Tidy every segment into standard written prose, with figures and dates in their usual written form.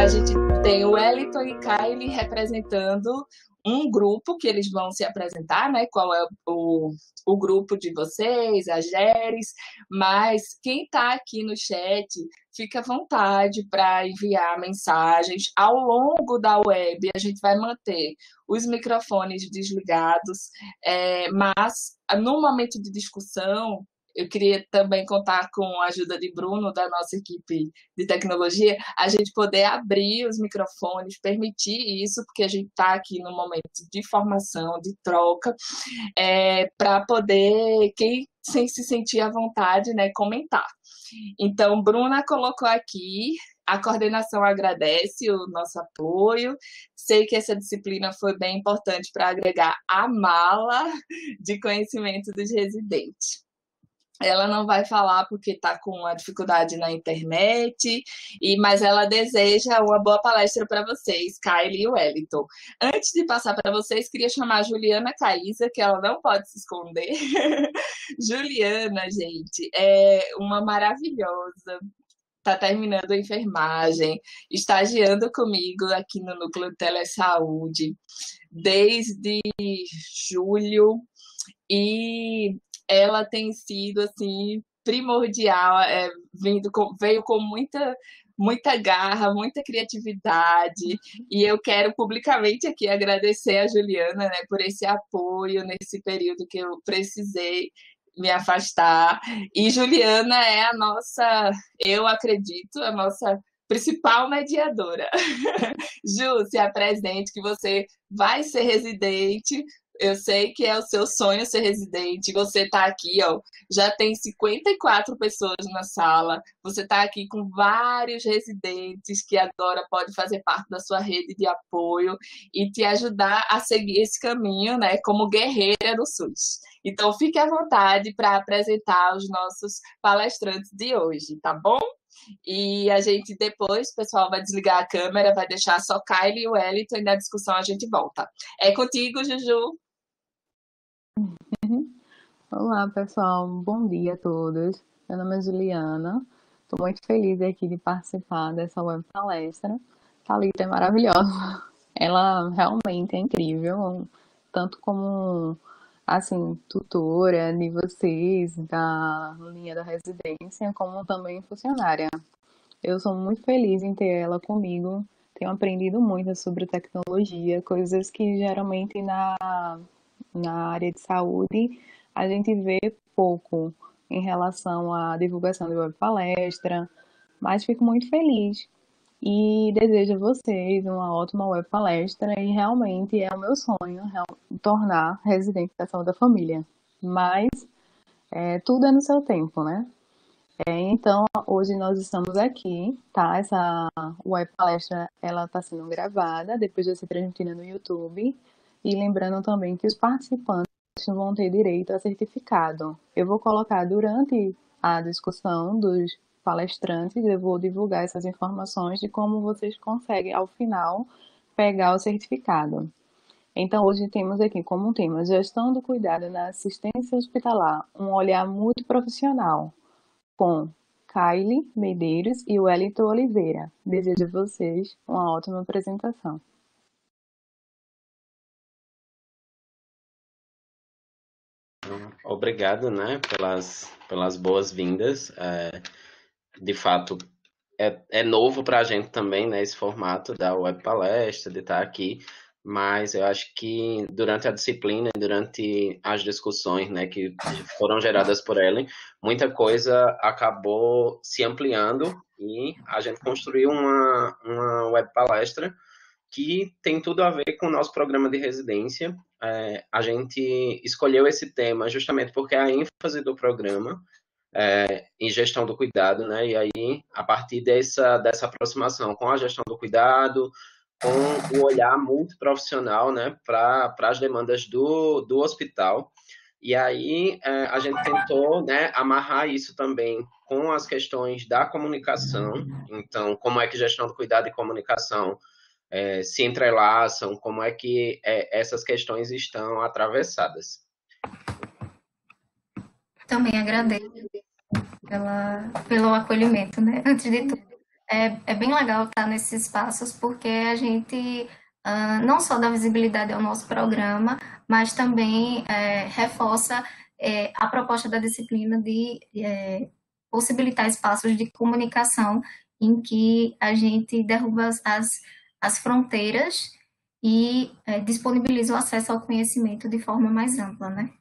gente tem o Wellington e Kylie representando um grupo que eles vão se apresentar, né? Qual é o grupo de vocês, a Geres, mas quem está aqui no chat, fica à vontade para enviar mensagens. Ao longo da web, a gente vai manter os microfones desligados, mas no momento de discussão, eu queria também contar com a ajuda de Bruno, da nossa equipe de tecnologia, a gente poder abrir os microfones, permitir isso, porque a gente está aqui no momento de formação, de troca, para poder, quem sem se sentir à vontade, né, comentar. Então, Bruna colocou aqui, a coordenação agradece o nosso apoio, sei que essa disciplina foi bem importante para agregar a mala de conhecimento dos residentes. Ela não vai falar porque está com uma dificuldade na internet, mas ela deseja uma boa palestra para vocês, Kylie e Wellington. Antes de passar para vocês, queria chamar a Juliana Caísa, que ela não pode se esconder. Juliana, gente, é uma maravilhosa. Está terminando a enfermagem, estagiando comigo aqui no Núcleo de Telesaúde desde julho, e ela tem sido assim primordial, veio com muita garra, muita criatividade, e eu quero publicamente aqui agradecer a Juliana, né, por esse apoio nesse período que eu precisei me afastar. E Juliana é a nossa, eu acredito, a nossa principal mediadora. Ju, se apresente, que você vai ser residente. Eu sei que é o seu sonho ser residente. Você está aqui, ó, já tem 54 pessoas na sala. Você está aqui com vários residentes que agora podem fazer parte da sua rede de apoio e te ajudar a seguir esse caminho, né, como guerreira do SUS. Então, fique à vontade para apresentar os nossos palestrantes de hoje, tá bom? E a gente depois, o pessoal vai desligar a câmera, vai deixar só Kylie e o Wellington, e na discussão a gente volta. É contigo, Juju. Olá, pessoal. Bom dia a todos. Meu nome é Juliana. Estou muito feliz aqui de participar dessa web palestra. Thalita é maravilhosa. Ela realmente é incrível, tanto como, assim, tutora de vocês, da linha da residência, como também funcionária. Eu sou muito feliz em ter ela comigo. Tenho aprendido muito sobre tecnologia, coisas que geralmente na área de saúde a gente vê pouco em relação à divulgação de web palestra, mas fico muito feliz e desejo a vocês uma ótima web palestra, e realmente é o meu sonho tornar residente da saúde da família, mas tudo é no seu tempo, né? Então, hoje nós estamos aqui, tá? Essa web palestra, ela está sendo gravada, depois vai ser transmitida no YouTube. E lembrando também que os participantes vão ter direito a certificado. Eu vou colocar durante a discussão dos palestrantes, eu vou divulgar essas informações de como vocês conseguem, ao final, pegar o certificado. Então, hoje temos aqui como tema Gestão do Cuidado na Assistência Hospitalar, um olhar muito profissional, com Kylie Medeiros e Wellington Oliveira. Desejo a vocês uma ótima apresentação. Obrigado, né, pelas boas-vindas. De fato, é novo para a gente também, né, esse formato da web palestra, de estar aqui, mas eu acho que durante a disciplina, durante as discussões, né, que foram geradas por Ellen, muita coisa acabou se ampliando e a gente construiu uma web palestra que tem tudo a ver com o nosso programa de residência. A gente escolheu esse tema justamente porque a ênfase do programa em gestão do cuidado, né? E aí, a partir dessa aproximação com a gestão do cuidado, com o olhar muito profissional, né, para as demandas do hospital. E aí, a gente tentou, né, amarrar isso também com as questões da comunicação. Então, como é que gestão do cuidado e comunicação se entrelaçam, como é que essas questões estão atravessadas. Também agradeço pelo acolhimento, né? Antes de tudo. é bem legal estar nesses espaços, porque a gente não só dá visibilidade ao nosso programa, mas também reforça a proposta da disciplina de possibilitar espaços de comunicação em que a gente derruba as fronteiras e disponibiliza o acesso ao conhecimento de forma mais ampla, né?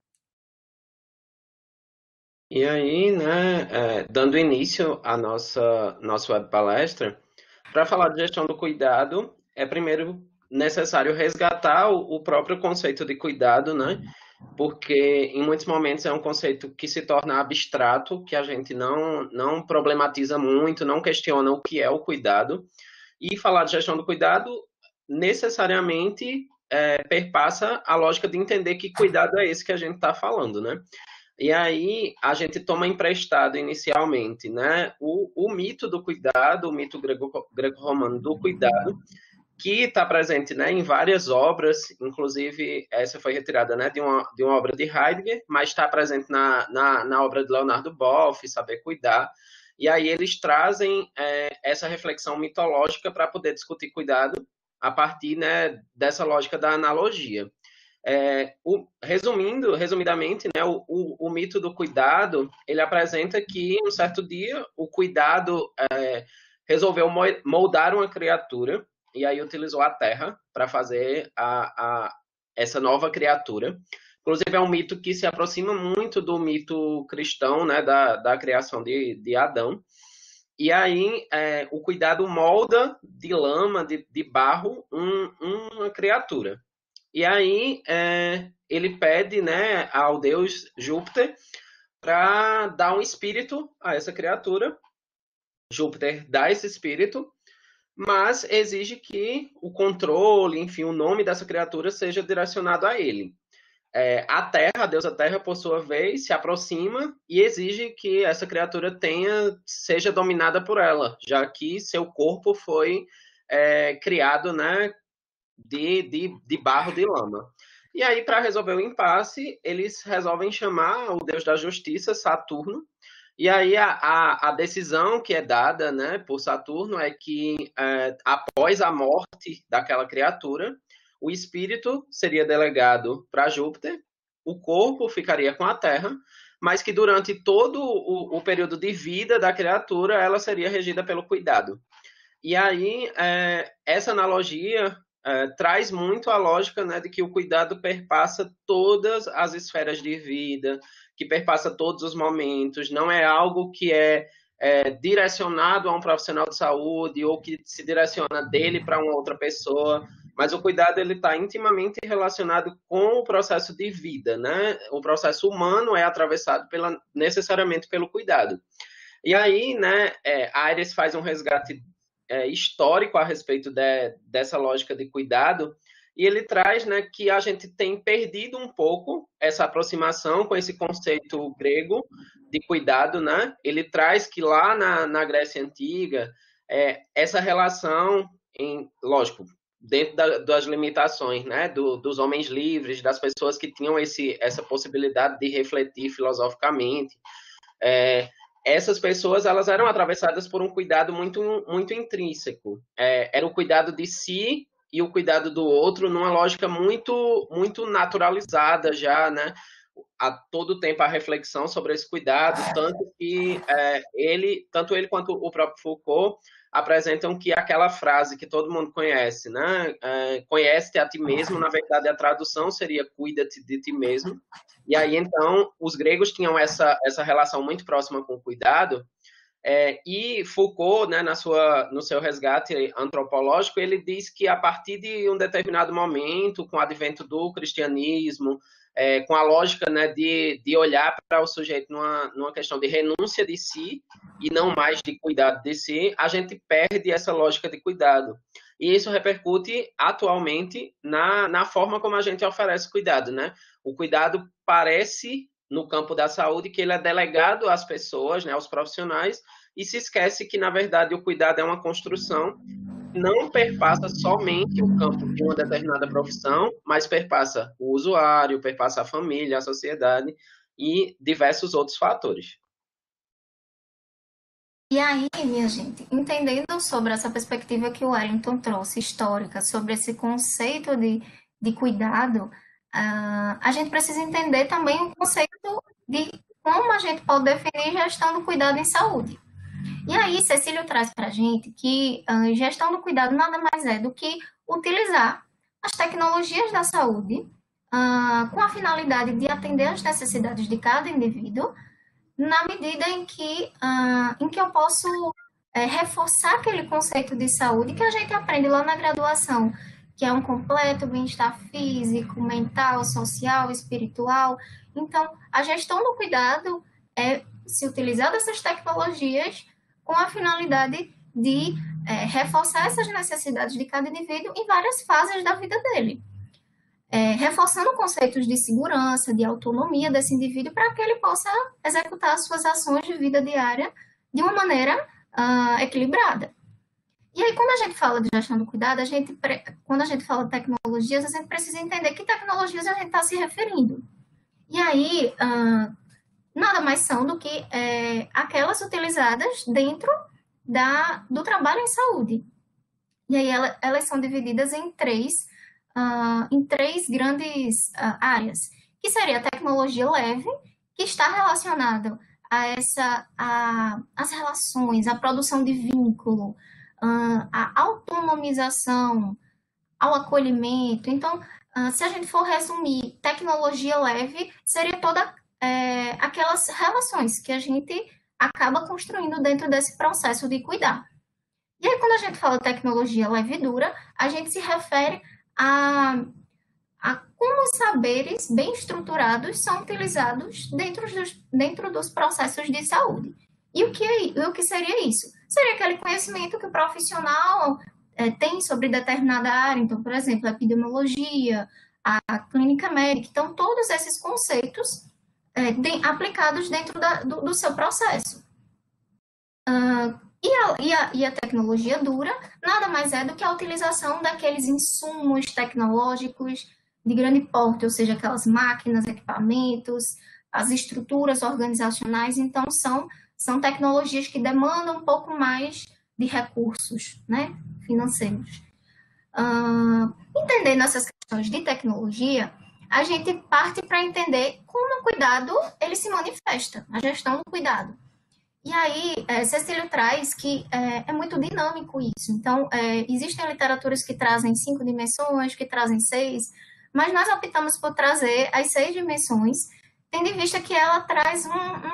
E aí, né, dando início à nossa web palestra, para falar de gestão do cuidado, é primeiro necessário resgatar o próprio conceito de cuidado, né? Porque em muitos momentos é um conceito que se torna abstrato, que a gente não problematiza muito, não questiona o que é o cuidado. E falar de gestão do cuidado necessariamente perpassa a lógica de entender que cuidado é esse que a gente está falando, né? E aí a gente toma emprestado inicialmente, né, o mito do cuidado, o mito greco-romano do cuidado, que está presente, né, em várias obras, inclusive essa foi retirada, né, de uma obra de Heidegger, mas está presente na obra de Leonardo Boff, Saber Cuidar, e aí eles trazem essa reflexão mitológica para poder discutir cuidado a partir, né, dessa lógica da analogia. Resumidamente, né, o mito do cuidado, ele apresenta que, um certo dia, o cuidado resolveu moldar uma criatura, e aí utilizou a terra para fazer essa nova criatura. Inclusive, é um mito que se aproxima muito do mito cristão, né, da criação de Adão. E aí, o cuidado molda de lama, de barro, uma criatura. E aí ele pede, né, ao deus Júpiter para dar um espírito a essa criatura. Júpiter dá esse espírito, mas exige que o controle, enfim, o nome dessa criatura seja direcionado a ele. A Terra, a deusa Terra, por sua vez, se aproxima e exige que essa criatura seja dominada por ela, já que seu corpo foi criado, né, de barro de lama. E aí, para resolver o impasse, eles resolvem chamar o deus da justiça, Saturno. E aí, a decisão que é dada, né, por Saturno é que, após a morte daquela criatura, o espírito seria delegado para Júpiter, o corpo ficaria com a Terra, mas que durante todo o período de vida da criatura, ela seria regida pelo cuidado. E aí, essa analogia traz muito a lógica, né, de que o cuidado perpassa todas as esferas de vida, que perpassa todos os momentos, não é algo que é direcionado a um profissional de saúde ou que se direciona dele para uma outra pessoa, mas o cuidado ele está intimamente relacionado com o processo de vida, né? O processo humano é atravessado necessariamente pelo cuidado. E aí, né, a Aires faz um resgate histórico a respeito dessa lógica de cuidado, e ele traz, né, que a gente tem perdido um pouco essa aproximação com esse conceito grego de cuidado, né? Ele traz que lá na Grécia Antiga, essa relação, lógico, dentro das limitações, né, dos homens livres, das pessoas que tinham essa possibilidade de refletir filosoficamente, essas pessoas elas eram atravessadas por um cuidado muito, muito intrínseco. Era o cuidado de si e o cuidado do outro numa lógica muito, muito naturalizada já, né? A todo tempo a reflexão sobre esse cuidado, tanto que tanto ele quanto o próprio Foucault apresentam que aquela frase que todo mundo conhece, né? Conhece-te a ti mesmo, na verdade a tradução seria cuida-te de ti mesmo. E aí, então, os gregos tinham essa relação muito próxima com o cuidado, e Foucault, né, no seu resgate antropológico, ele diz que a partir de um determinado momento, com o advento do cristianismo, com a lógica, né, de olhar para o sujeito numa questão de renúncia de si e não mais de cuidado de si, a gente perde essa lógica de cuidado. E isso repercute atualmente na forma como a gente oferece cuidado, né? O cuidado parece, no campo da saúde, que ele é delegado às pessoas, né, aos profissionais, e se esquece que, na verdade, o cuidado é uma construção, não perpassa somente o campo de uma determinada profissão, mas perpassa o usuário, perpassa a família, a sociedade e diversos outros fatores. E aí, minha gente, entendendo sobre essa perspectiva que o Wellington trouxe, histórica, sobre esse conceito de cuidado, a gente precisa entender também o conceito de como a gente pode definir gestão do cuidado em saúde. E aí, Cecílio traz para a gente que gestão do cuidado nada mais é do que utilizar as tecnologias da saúde com a finalidade de atender às necessidades de cada indivíduo, na medida em que eu posso reforçar aquele conceito de saúde que a gente aprende lá na graduação, que é um completo bem-estar físico, mental, social, espiritual. Então, a gestão do cuidado é se utilizar dessas tecnologias com a finalidade de reforçar essas necessidades de cada indivíduo em várias fases da vida dele. Reforçando conceitos de segurança, de autonomia desse indivíduo para que ele possa executar as suas ações de vida diária de uma maneira equilibrada. E aí, quando a gente fala de gestão do cuidado, quando a gente fala de tecnologias, a gente precisa entender que tecnologias a gente está se referindo. E aí, nada mais são do que aquelas utilizadas dentro do trabalho em saúde. E aí, elas são divididas em três grandes áreas, que seria a tecnologia leve, que está relacionada às relações, à produção de vínculo, à autonomização, ao acolhimento. Então, se a gente for resumir, tecnologia leve seria toda aquelas relações que a gente acaba construindo dentro desse processo de cuidar. E aí, quando a gente fala tecnologia leve e dura, a gente se refere a como os saberes bem estruturados são utilizados dentro dos processos de saúde. E o que seria isso? Seria aquele conhecimento que o profissional tem sobre determinada área, então, por exemplo, a epidemiologia, a clínica médica. Então, todos esses conceitos aplicados dentro do seu processo. E a tecnologia dura nada mais é do que a utilização daqueles insumos tecnológicos de grande porte, ou seja, aquelas máquinas, equipamentos, as estruturas organizacionais. Então, são tecnologias que demandam um pouco mais de recursos, né, financeiros. Entendendo essas questões de tecnologia, a gente parte para entender como o cuidado ele se manifesta, a gestão do cuidado. E aí, Cecílio traz que é muito dinâmico isso. Então, existem literaturas que trazem 5 dimensões, que trazem 6, mas nós optamos por trazer as 6 dimensões, tendo em vista que ela traz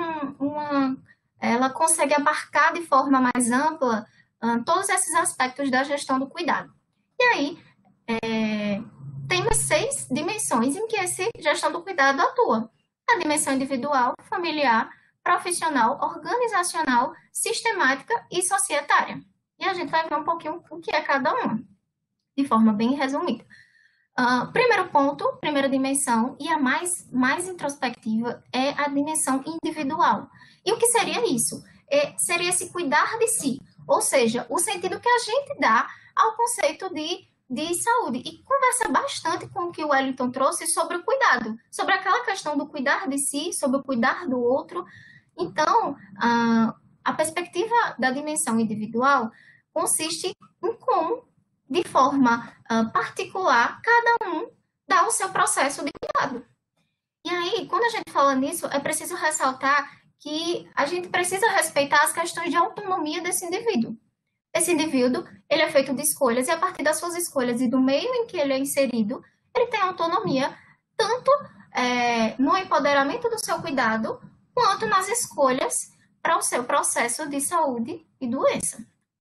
ela consegue abarcar de forma mais ampla todos esses aspectos da gestão do cuidado. E aí, temos 6 dimensões em que essa gestão do cuidado atua. A dimensão individual, familiar, profissional, organizacional, sistemática e societária. E a gente vai ver um pouquinho o que é cada uma, de forma bem resumida. Primeiro ponto, primeira dimensão, e a mais introspectiva, é a dimensão individual. E o que seria isso? Seria esse cuidar de si, ou seja, o sentido que a gente dá ao conceito de saúde. E conversa bastante com o que o Wellington trouxe sobre o cuidado, sobre aquela questão do cuidar de si, sobre o cuidar do outro. Então, a perspectiva da dimensão individual consiste em como, de forma particular, cada um dá o seu processo de cuidado. E aí, quando a gente fala nisso, é preciso ressaltar que a gente precisa respeitar as questões de autonomia desse indivíduo. Esse indivíduo, ele é feito de escolhas, e a partir das suas escolhas e do meio em que ele é inserido, ele tem autonomia, tanto no empoderamento do seu cuidado, quanto nas escolhas para o seu processo de saúde e doença.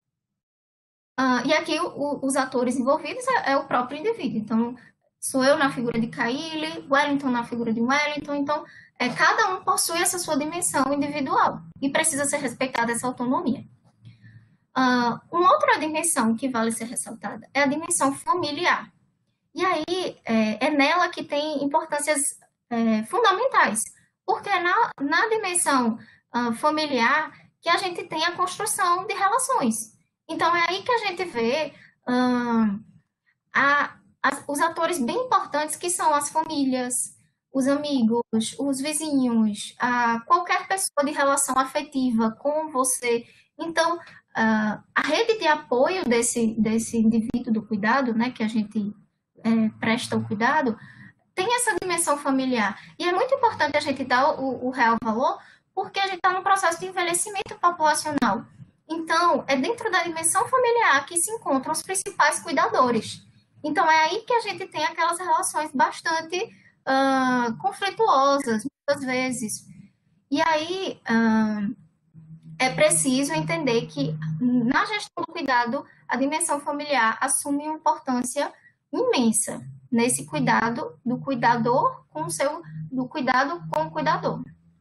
E aqui os atores envolvidos é o próprio indivíduo. Então, sou eu na figura de Kaile, Wellington na figura de Wellington. Então, cada um possui essa sua dimensão individual e precisa ser respeitada essa autonomia. Uma outra dimensão que vale ser ressaltada é a dimensão familiar. E aí, é nela que tem importâncias fundamentais, porque é na dimensão familiar que a gente tem a construção de relações. Então, é aí que a gente vê os atores bem importantes, que são as famílias, os amigos, os vizinhos, qualquer pessoa de relação afetiva com você. Então, a rede de apoio desse indivíduo do cuidado, né, que a gente presta o cuidado, tem essa dimensão familiar. E é muito importante a gente dar o real valor, porque a gente está no processo de envelhecimento populacional. Então, é dentro da dimensão familiar que se encontram os principais cuidadores. Então, é aí que a gente tem aquelas relações bastante conflituosas, muitas vezes. E aí, é preciso entender que, na gestão do cuidado, a dimensão familiar assume uma importância imensa nesse cuidado do cuidador do cuidado com o cuidador.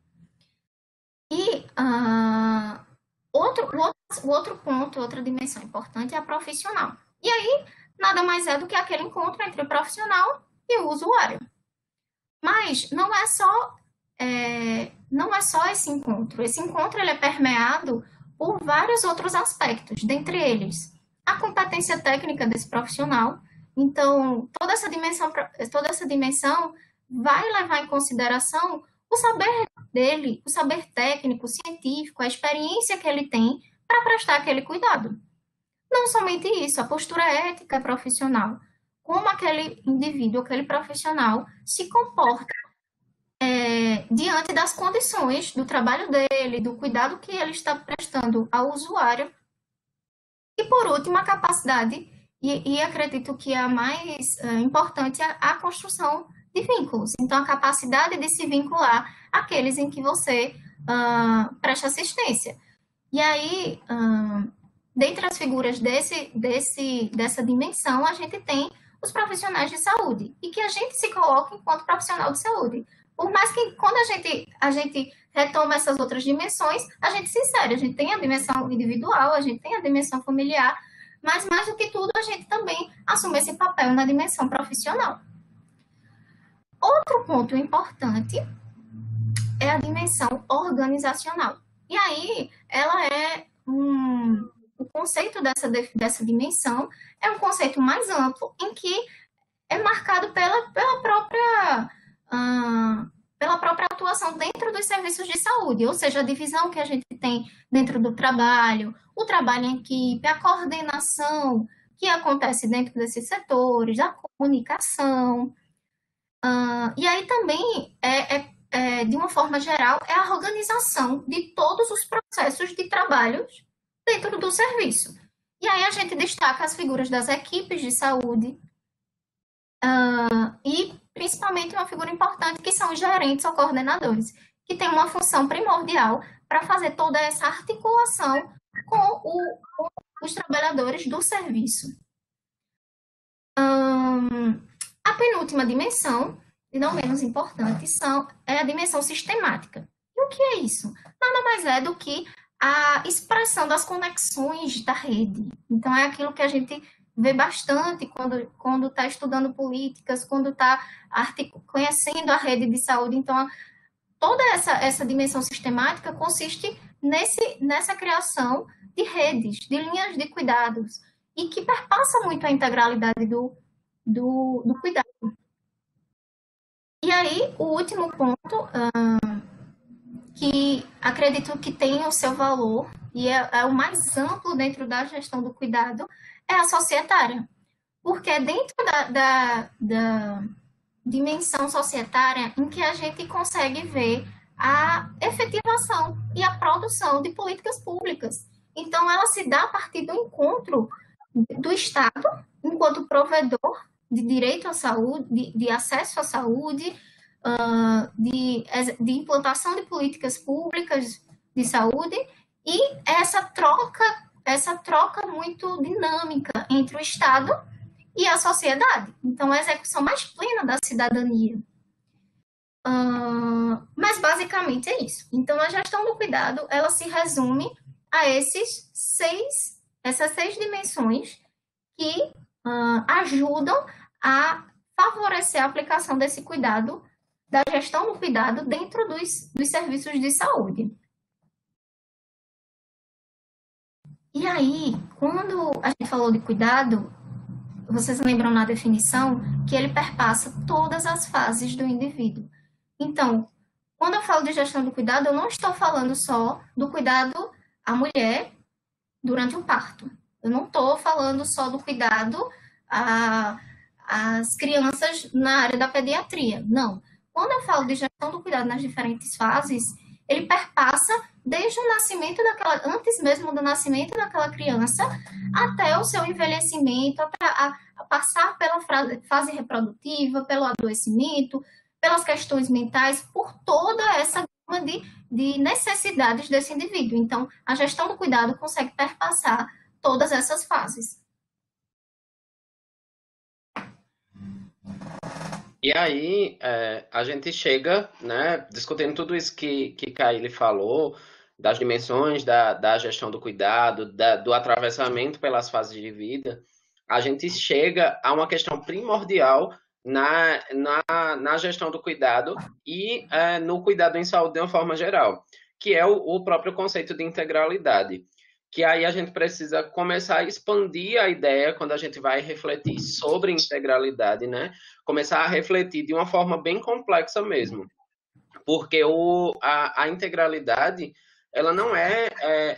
E o outro ponto, outra dimensão importante é a profissional. E aí, nada mais é do que aquele encontro entre o profissional e o usuário. Mas não é só esse encontro. Esse encontro ele é permeado por vários outros aspectos, dentre eles a competência técnica desse profissional. Então, toda essa dimensão vai levar em consideração o saber dele, o saber técnico, científico, a experiência que ele tem para prestar aquele cuidado. Não somente isso, a postura ética profissional, como aquele indivíduo, aquele profissional se comporta diante das condições do trabalho dele, do cuidado que ele está prestando ao usuário. E, por último, a capacidade, e acredito que a mais importante, é a construção de vínculos. Então, a capacidade de se vincular àqueles em que você presta assistência. E aí, dentre as figuras dessa dimensão, a gente tem os profissionais de saúde, e que a gente se coloca enquanto profissional de saúde. Por mais que, quando a gente retoma essas outras dimensões, a gente se insere, a gente tem a dimensão individual, a gente tem a dimensão familiar, mas, mais do que tudo, a gente também assume esse papel na dimensão profissional. Outro ponto importante é a dimensão organizacional. E aí, ela é o conceito dessa dimensão é um conceito mais amplo, em que é marcado pela própria atuação dentro dos serviços de saúde, ou seja, a divisão que a gente tem dentro do trabalho, o trabalho em equipe, a coordenação que acontece dentro desses setores, a comunicação. E aí também, de uma forma geral, é a organização de todos os processos de trabalho dentro do serviço. E aí a gente destaca as figuras das equipes de saúde, e principalmente uma figura importante, que são os gerentes ou coordenadores, que tem uma função primordial para fazer toda essa articulação com os trabalhadores do serviço. A penúltima dimensão, e não menos importante, é a dimensão sistemática. E o que é isso? Nada mais é do que a expressão das conexões da rede. Então, é aquilo que a gente vê bastante quando está estudando políticas, quando está conhecendo a rede de saúde. Então, toda essa dimensão sistemática consiste nessa criação de redes, de linhas de cuidados, e que perpassa muito a integralidade do cuidado. E aí, o último ponto, que acredito que tem o seu valor, e é o mais amplo dentro da gestão do cuidado, é a societária. Porque é dentro da dimensão societária em que a gente consegue ver a efetivação e a produção de políticas públicas. Então, ela se dá a partir do encontro do Estado, enquanto provedor de direito à saúde, de acesso à saúde, de implantação de políticas públicas de saúde, e essa troca muito dinâmica entre o Estado e a sociedade. Então, a execução mais plena da cidadania. Mas, basicamente, é isso. Então, a gestão do cuidado, ela se resume a essas seis dimensões que ajudam a favorecer a aplicação desse cuidado, da gestão do cuidado dentro dos serviços de saúde. E aí, quando a gente falou de cuidado, vocês lembram na definição que ele perpassa todas as fases do indivíduo. Então, quando eu falo de gestão do cuidado, eu não estou falando só do cuidado à mulher durante o parto. Eu não estou falando só do cuidado às crianças na área da pediatria. Não. Quando eu falo de gestão do cuidado nas diferentes fases, ele perpassa desde o nascimento daquela, antes mesmo do nascimento daquela criança, até o seu envelhecimento, até a passar pela fase reprodutiva, pelo adoecimento, pelas questões mentais, por toda essa gama de necessidades desse indivíduo. Então, a gestão do cuidado consegue perpassar todas essas fases. E aí, a gente chega, né, discutindo tudo isso que Kaile falou, das dimensões da gestão do cuidado, do atravessamento pelas fases de vida, a gente chega a uma questão primordial na gestão do cuidado e no cuidado em saúde de uma forma geral, que é o próprio conceito de integralidade. Que aí a gente precisa começar a expandir a ideia quando a gente vai refletir sobre integralidade, né? Começar a refletir de uma forma bem complexa mesmo. Porque a integralidade, ela não é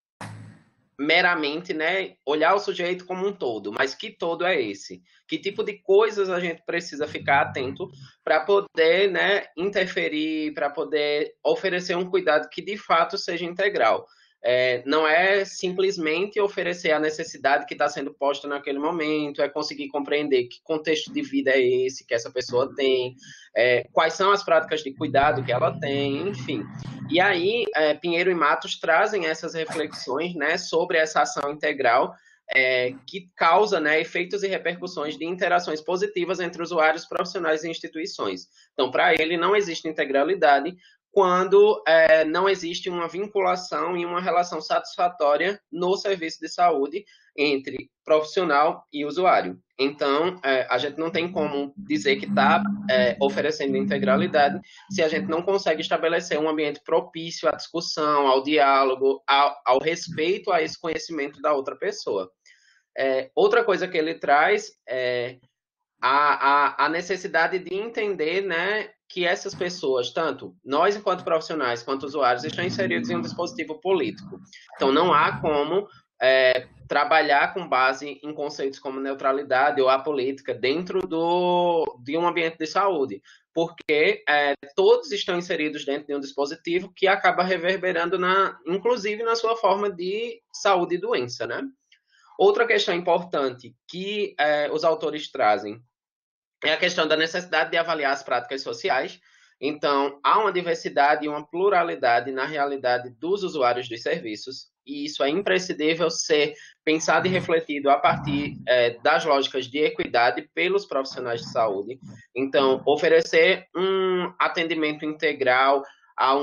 meramente, né, olhar o sujeito como um todo, mas que todo é esse? Que tipo de coisas a gente precisa ficar atento para poder, né, interferir, para poder oferecer um cuidado que de fato seja integral. Não é simplesmente oferecer a necessidade que está sendo posta naquele momento, é conseguir compreender que contexto de vida é esse que essa pessoa tem, quais são as práticas de cuidado que ela tem, enfim. E aí, Pinheiro e Matos trazem essas reflexões, né, sobre essa ação integral que causa, né, efeitos e repercussões de interações positivas entre usuários, profissionais e instituições. Então, para ele, não existe integralidade quando não existe uma vinculação e uma relação satisfatória no serviço de saúde entre profissional e usuário. Então, a gente não tem como dizer que está oferecendo integralidade se a gente não consegue estabelecer um ambiente propício à discussão, ao diálogo, ao respeito a esse conhecimento da outra pessoa. Outra coisa que ele traz é a necessidade de entender, né, que essas pessoas, tanto nós enquanto profissionais quanto usuários, estão inseridos em um dispositivo político. Então, não há como trabalhar com base em conceitos como neutralidade ou apolítica dentro de um ambiente de saúde, porque todos estão inseridos dentro de um dispositivo que acaba reverberando, inclusive, na sua forma de saúde e doença, né? Outra questão importante que os autores trazem é a questão da necessidade de avaliar as práticas sociais. Então, há uma diversidade e uma pluralidade na realidade dos usuários dos serviços, e isso é imprescindível ser pensado e refletido a partir das lógicas de equidade pelos profissionais de saúde. Então, oferecer um atendimento integral a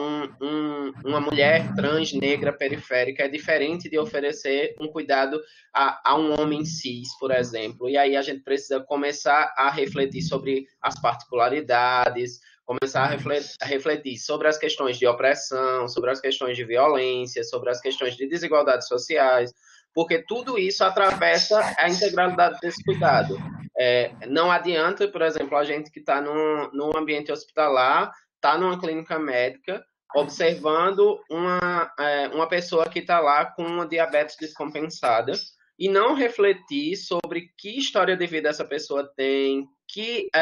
uma mulher trans, negra, periférica, é diferente de oferecer um cuidado a um homem cis, por exemplo. E aí a gente precisa começar a refletir sobre as particularidades, começar a refletir sobre as questões de opressão, sobre as questões de violência, sobre as questões de desigualdades sociais, porque tudo isso atravessa a integralidade desse cuidado. Não adianta, por exemplo, a gente que está num ambiente hospitalar, está numa clínica médica, observando uma pessoa que está lá com uma diabetes descompensada e não refletir sobre que história de vida essa pessoa tem, que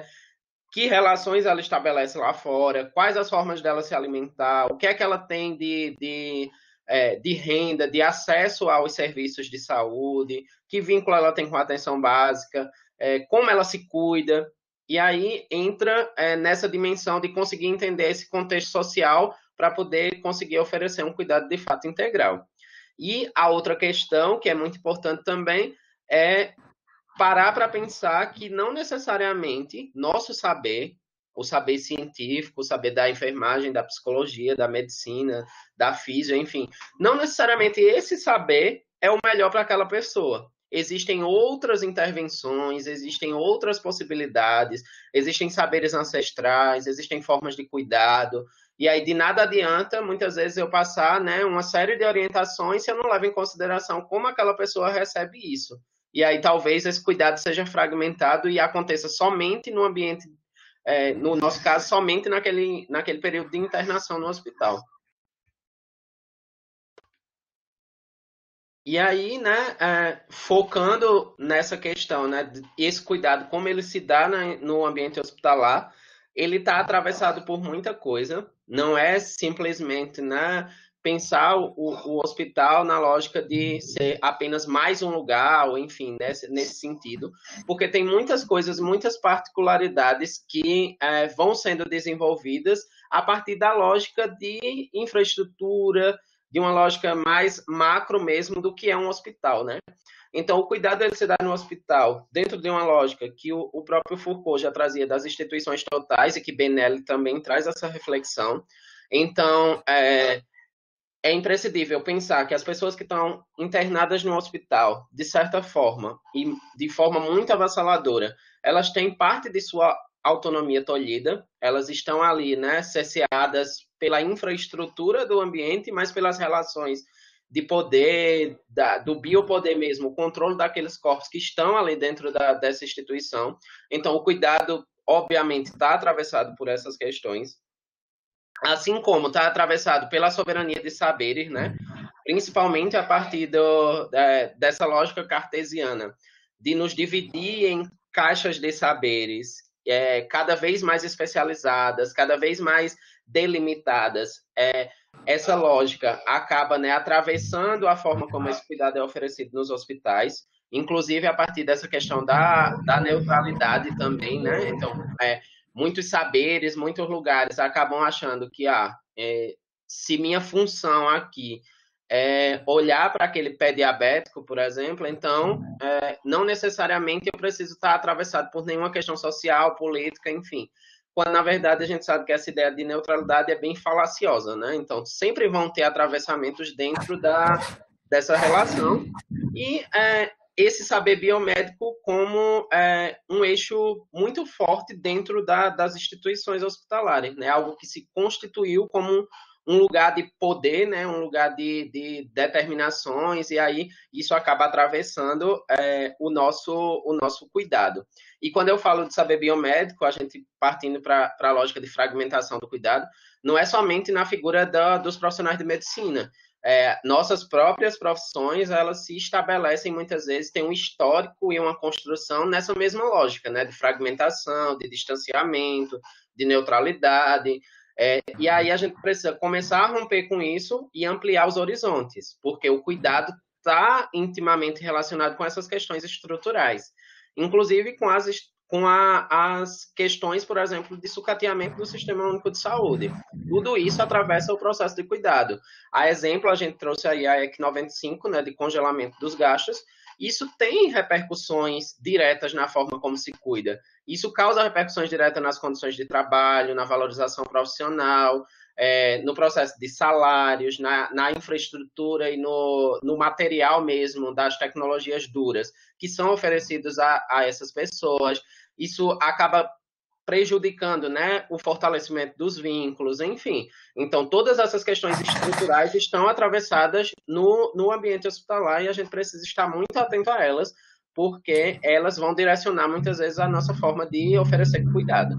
relações ela estabelece lá fora, quais as formas dela se alimentar, o que é que ela tem de renda, de acesso aos serviços de saúde, que vínculo ela tem com a atenção básica, como ela se cuida. E aí entra nessa dimensão de conseguir entender esse contexto social para poder conseguir oferecer um cuidado de fato integral. E a outra questão, que é muito importante também, é parar para pensar que não necessariamente nosso saber, o saber científico, o saber da enfermagem, da psicologia, da medicina, da física, enfim, não necessariamente esse saber é o melhor para aquela pessoa. Existem outras intervenções, existem outras possibilidades, existem saberes ancestrais, existem formas de cuidado, e aí de nada adianta, muitas vezes, eu passar, né, uma série de orientações se eu não levo em consideração como aquela pessoa recebe isso. E aí talvez esse cuidado seja fragmentado e aconteça somente no ambiente no nosso caso, somente naquele período de internação no hospital. E aí, né, focando nessa questão, né, esse cuidado, como ele se dá no ambiente hospitalar, ele está atravessado por muita coisa, não é simplesmente, né, pensar o hospital na lógica de ser apenas mais um lugar, ou enfim, nesse sentido, porque tem muitas coisas, muitas particularidades que vão sendo desenvolvidas a partir da lógica de infraestrutura, de uma lógica mais macro mesmo do que é um hospital, né? Então, o cuidado ele se dá no hospital, dentro de uma lógica que o próprio Foucault já trazia das instituições totais e que Benelli também traz essa reflexão. Então, é imprescindível pensar que as pessoas que estão internadas no hospital, de certa forma, e de forma muito avassaladora, elas têm parte de sua autonomia tolhida, elas estão ali, né, cerceadas pela infraestrutura do ambiente, mas pelas relações de poder, do biopoder mesmo, o controle daqueles corpos que estão ali dentro dessa instituição. Então, o cuidado, obviamente, está atravessado por essas questões, assim como está atravessado pela soberania de saberes, né? Principalmente a partir dessa lógica cartesiana, de nos dividir em caixas de saberes, cada vez mais especializadas, cada vez mais delimitadas. Essa lógica acaba, né, atravessando a forma como esse cuidado é oferecido nos hospitais, inclusive a partir dessa questão da neutralidade também, né? Então, muitos saberes, muitos lugares acabam achando que se minha função aqui é olhar para aquele pé diabético, por exemplo, então não necessariamente eu preciso estar atravessado por nenhuma questão social, política, enfim. Quando, na verdade, a gente sabe que essa ideia de neutralidade é bem falaciosa, né? Então, sempre vão ter atravessamentos dentro dessa relação. E esse saber biomédico como um eixo muito forte dentro das instituições hospitalares, né? Algo que se constituiu como um lugar de poder, né? Um lugar de determinações, e aí isso acaba atravessando o nosso cuidado. E quando eu falo de saber biomédico, a gente partindo para a lógica de fragmentação do cuidado, não é somente na figura dos profissionais de medicina. Nossas próprias profissões, elas se estabelecem muitas vezes, tem um histórico e uma construção nessa mesma lógica, né, de fragmentação, de distanciamento, de neutralidade, e aí a gente precisa começar a romper com isso e ampliar os horizontes, porque o cuidado está intimamente relacionado com essas questões estruturais, inclusive com as questões, por exemplo, de sucateamento do Sistema Único de Saúde. Tudo isso atravessa o processo de cuidado. A exemplo, a gente trouxe aí a EC 95, né, de congelamento dos gastos. Isso tem repercussões diretas na forma como se cuida. Isso causa repercussões diretas nas condições de trabalho, na valorização profissional, no processo de salários, na infraestrutura e no material mesmo das tecnologias duras que são oferecidos a essas pessoas. Isso acaba prejudicando, né, o fortalecimento dos vínculos, enfim. Então, todas essas questões estruturais estão atravessadas no ambiente hospitalar e a gente precisa estar muito atento a elas, porque elas vão direcionar muitas vezes a nossa forma de oferecer cuidado.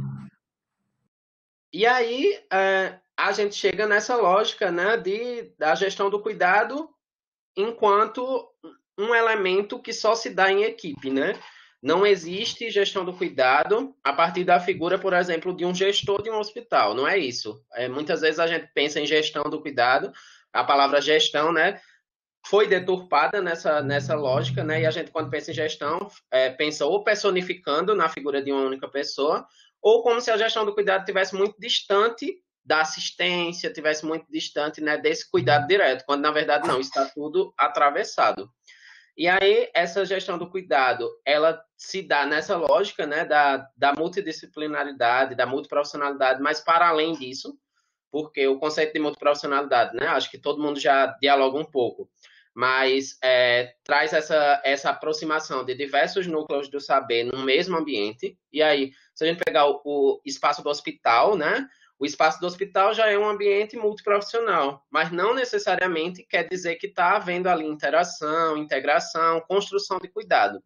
E aí, a gente chega nessa lógica, né, da gestão do cuidado enquanto um elemento que só se dá em equipe, né? Não existe gestão do cuidado a partir da figura, por exemplo, de um gestor de um hospital. Não é isso. Muitas vezes a gente pensa em gestão do cuidado, a palavra gestão, né, foi deturpada nessa lógica, né? E a gente, quando pensa em gestão, pensa ou personificando na figura de uma única pessoa, ou como se a gestão do cuidado estivesse muito distante da assistência, estivesse muito distante, né, desse cuidado direto, quando, na verdade, não, está tudo atravessado. E aí, essa gestão do cuidado, ela se dá nessa lógica, né, da multidisciplinaridade, da multiprofissionalidade, mas para além disso, porque o conceito de multiprofissionalidade, né, acho que todo mundo já dialoga um pouco, mas traz essa aproximação de diversos núcleos do saber no mesmo ambiente. E aí, se a gente pegar o espaço do hospital, né, o espaço do hospital já é um ambiente multiprofissional, mas não necessariamente quer dizer que está havendo ali interação, integração, construção de cuidado.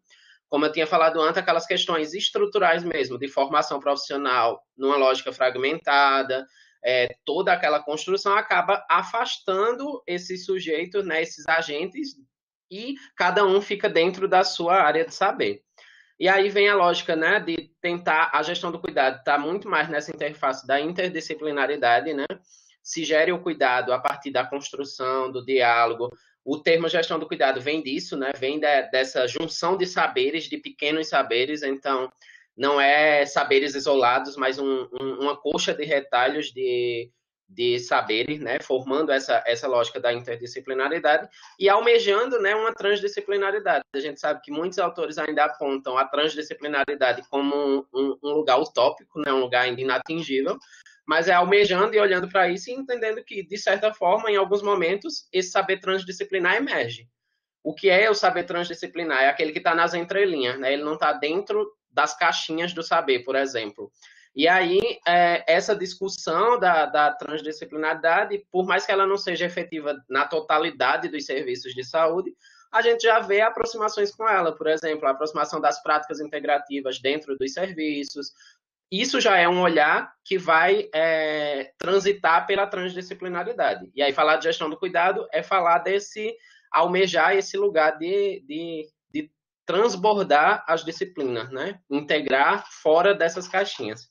como eu tinha falado antes, aquelas questões estruturais mesmo, de formação profissional numa lógica fragmentada, toda aquela construção acaba afastando esses sujeitos, né, esses agentes, e cada um fica dentro da sua área de saber. E aí vem a lógica, né, de tentar, a gestão do cuidado está muito mais nessa interface da interdisciplinaridade, né, se gere o cuidado a partir da construção, do diálogo. O termo gestão do cuidado vem disso, né, vem dessa junção de saberes, de pequenos saberes, então não é saberes isolados, mas uma coxa de retalhos de saberes, né, formando essa lógica da interdisciplinaridade e almejando, né, uma transdisciplinaridade. A gente sabe que muitos autores ainda apontam a transdisciplinaridade como um lugar utópico, né, um lugar ainda inatingível, mas é almejando e olhando para isso e entendendo que, de certa forma, em alguns momentos, esse saber transdisciplinar emerge. O que é o saber transdisciplinar? É aquele que está nas entrelinhas, né? Ele não está dentro das caixinhas do saber, por exemplo. E aí, essa discussão da transdisciplinaridade, por mais que ela não seja efetiva na totalidade dos serviços de saúde, a gente já vê aproximações com ela, por exemplo, a aproximação das práticas integrativas dentro dos serviços. Isso já é um olhar que vai transitar pela transdisciplinaridade. E aí, falar de gestão do cuidado é falar desse almejar esse lugar de transbordar as disciplinas, né? Integrar fora dessas caixinhas.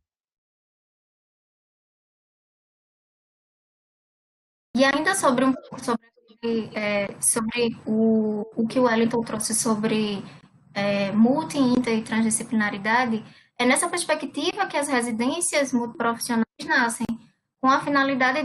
E ainda sobre o que o Wellington trouxe sobre multi, inter e transdisciplinaridade, é nessa perspectiva que as residências multiprofissionais nascem, com a finalidade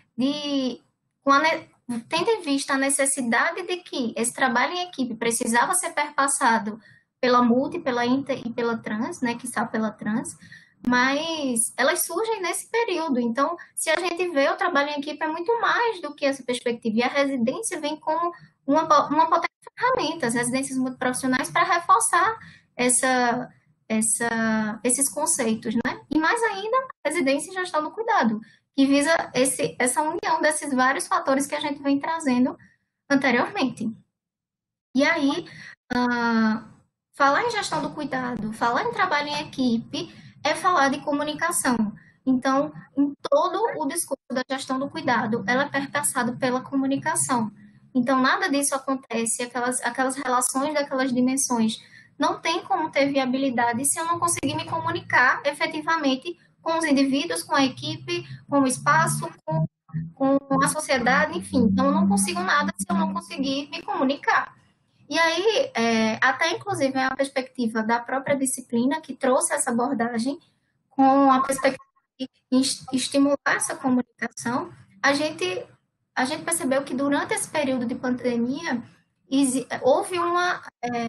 tendo em vista a necessidade de que esse trabalho em equipe precisava ser perpassado pela multi, pela inter e pela trans, né, que está pela trans, mas elas surgem nesse período. Então, se a gente vê, o trabalho em equipe é muito mais do que essa perspectiva, e a residência vem como uma potente ferramenta, as residências multiprofissionais, para reforçar esses conceitos, né? E mais ainda, a residência em gestão do cuidado, que visa essa união desses vários fatores que a gente vem trazendo anteriormente. E aí, falar em gestão do cuidado, falar em trabalho em equipe, é falar de comunicação. Então, em todo o discurso da gestão do cuidado, ela é perpassado pela comunicação. Então, nada disso acontece, aquelas relações daquelas dimensões não tem como ter viabilidade se eu não conseguir me comunicar efetivamente com os indivíduos, com a equipe, com o espaço, com a sociedade, enfim. Então, eu não consigo nada se eu não conseguir me comunicar. E aí, até inclusive, é a perspectiva da própria disciplina que trouxe essa abordagem com a perspectiva de estimular essa comunicação. A gente percebeu que durante esse período de pandemia houve uma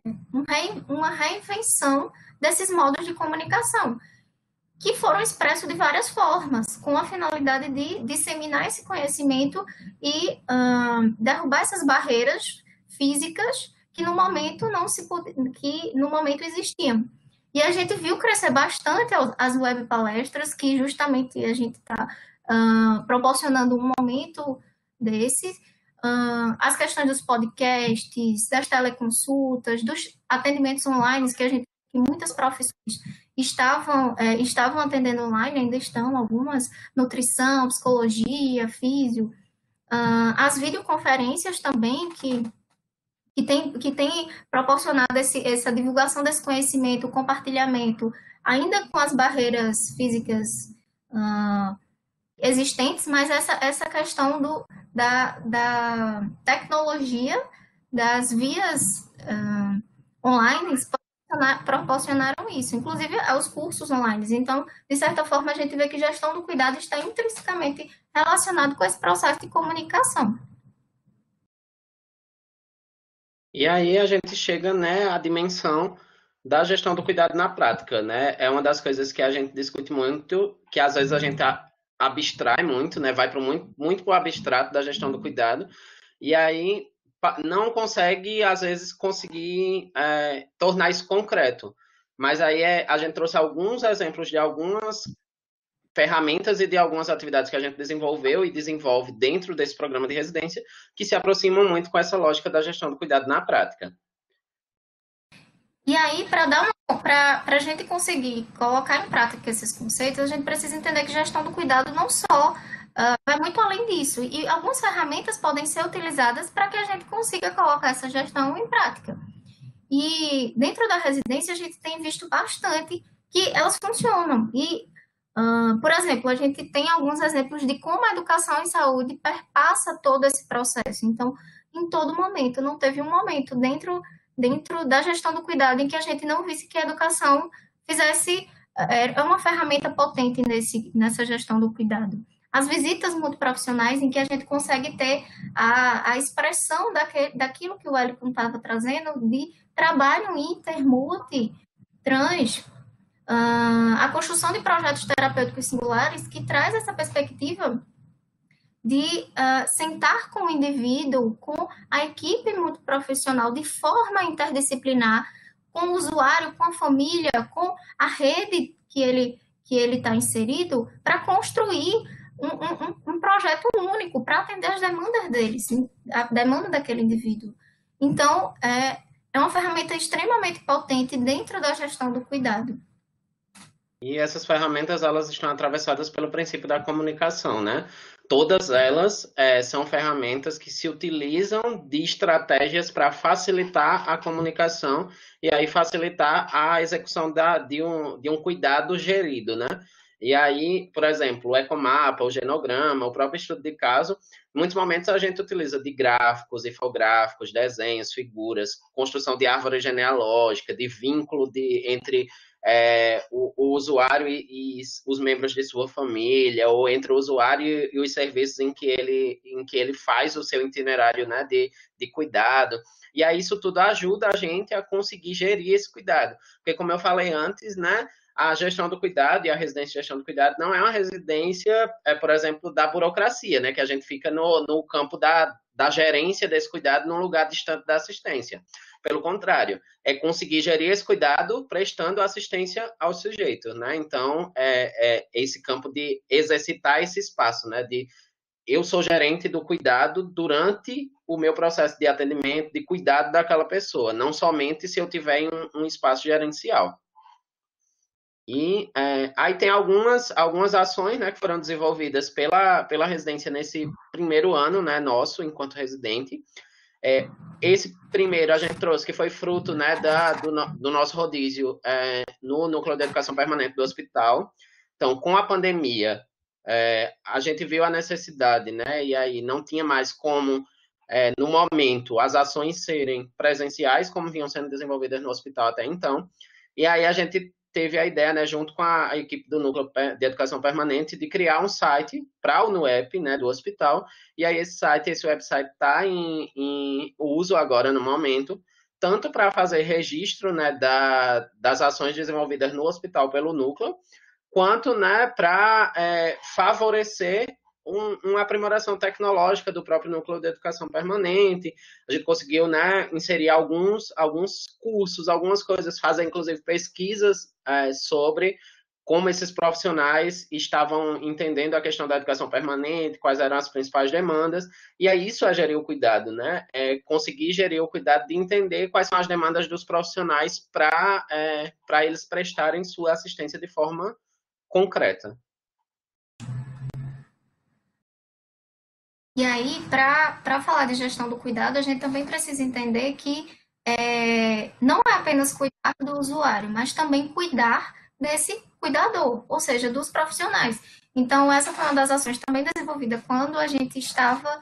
reinvenção desses modos de comunicação, que foram expressos de várias formas, com a finalidade de disseminar esse conhecimento e derrubar essas barreiras físicas que no momento existiam. E a gente viu crescer bastante as web palestras, que justamente a gente está proporcionando um momento desse, as questões dos podcasts, das teleconsultas, dos atendimentos online, que muitas profissões estavam atendendo online, ainda estão algumas, nutrição, psicologia, físio, as videoconferências também, que tem proporcionado essa divulgação desse conhecimento, o compartilhamento, ainda com as barreiras físicas existentes, mas essa questão da tecnologia, das vias online, proporcionaram isso, inclusive aos cursos online. Então, de certa forma, a gente vê que gestão do cuidado está intrinsecamente relacionado com esse processo de comunicação. E aí a gente chega, né, à dimensão da gestão do cuidado na prática, né? É uma das coisas que a gente discute muito, que às vezes a gente abstrai muito, né? Vai muito para o abstrato da gestão do cuidado, e aí não consegue, às vezes, tornar isso concreto. Mas aí a gente trouxe alguns exemplos de algumas ferramentas e de algumas atividades que a gente desenvolveu e desenvolve dentro desse programa de residência, que se aproximam muito com essa lógica da gestão do cuidado na prática. E aí, para a gente conseguir colocar em prática esses conceitos, a gente precisa entender que gestão do cuidado não só vai muito além disso. E algumas ferramentas podem ser utilizadas para que a gente consiga colocar essa gestão em prática. E dentro da residência, a gente tem visto bastante que elas funcionam. E, por exemplo, a gente tem alguns exemplos de como a educação em saúde perpassa todo esse processo. Então, em todo momento, não teve um momento dentro da gestão do cuidado em que a gente não visse que a educação fizesse é uma ferramenta potente nessa gestão do cuidado. As visitas multiprofissionais em que a gente consegue ter a expressão daquilo que o Wellington estava trazendo de trabalho inter, multi, trans, a construção de projetos terapêuticos singulares que traz essa perspectiva de sentar com o indivíduo, com a equipe multiprofissional de forma interdisciplinar, com o usuário, com a família, com a rede que ele está inserido, para construir um projeto único, para atender as demandas deles, a demanda daquele indivíduo. Então, é uma ferramenta extremamente potente dentro da gestão do cuidado. E essas ferramentas, elas estão atravessadas pelo princípio da comunicação, né? Todas elas são ferramentas que se utilizam de estratégias para facilitar a comunicação e aí facilitar a execução de um cuidado gerido, né? E aí, por exemplo, o ecomapa, o genograma, o próprio estudo de caso, em muitos momentos a gente utiliza de gráficos, infográficos, desenhos, figuras, construção de árvore genealógica, de vínculo entre o usuário e os membros de sua família, ou entre o usuário e os serviços em que ele faz o seu itinerário, né, de cuidado. E aí isso tudo ajuda a gente a conseguir gerir esse cuidado. Porque, como eu falei antes, né, a gestão do cuidado e a residência de gestão do cuidado não é uma residência, por exemplo, da burocracia, né, que a gente fica no campo da gerência desse cuidado num lugar distante da assistência. Pelo contrário, é conseguir gerir esse cuidado prestando assistência ao sujeito, né? Então, esse campo de exercitar esse espaço, né? De eu sou gerente do cuidado durante o meu processo de atendimento, de cuidado daquela pessoa, não somente se eu tiver em um espaço gerencial. E aí tem algumas ações, né, que foram desenvolvidas pela residência nesse primeiro ano, né, nosso, enquanto residente. Esse primeiro a gente trouxe, que foi fruto, né, do nosso rodízio no Núcleo de Educação Permanente do hospital. Então, com a pandemia, a gente viu a necessidade, né, e aí não tinha mais como, no momento, as ações serem presenciais, como vinham sendo desenvolvidas no hospital até então. E aí a gente teve a ideia, né, junto com a equipe do Núcleo de Educação Permanente, de criar um site para o NUEP, né, do hospital. E aí esse website está em uso agora no momento, tanto para fazer registro, né, das ações desenvolvidas no hospital pelo Núcleo, quanto, né, para favorecer uma aprimoração tecnológica do próprio Núcleo de Educação Permanente. A gente conseguiu, né, inserir alguns cursos, algumas coisas, fazer inclusive pesquisas sobre como esses profissionais estavam entendendo a questão da educação permanente, quais eram as principais demandas, e aí isso é gerir o cuidado, né? Conseguir gerir o cuidado de entender quais são as demandas dos profissionais para eles prestarem sua assistência de forma concreta. E aí, para falar de gestão do cuidado, a gente também precisa entender que não é apenas cuidar do usuário, mas também cuidar desse cuidador, ou seja, dos profissionais. Então, essa foi uma das ações também desenvolvida quando a gente estava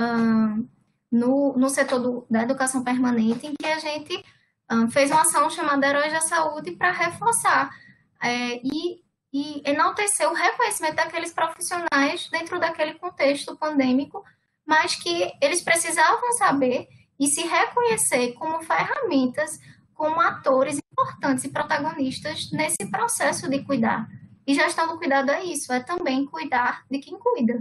no setor da educação permanente, em que a gente fez uma ação chamada Heróis da Saúde para reforçar e enaltecer o reconhecimento daqueles profissionais dentro daquele contexto pandêmico, mas que eles precisavam saber e se reconhecer como ferramentas, como atores importantes e protagonistas nesse processo de cuidar. E gestão do cuidado é isso, é também cuidar de quem cuida.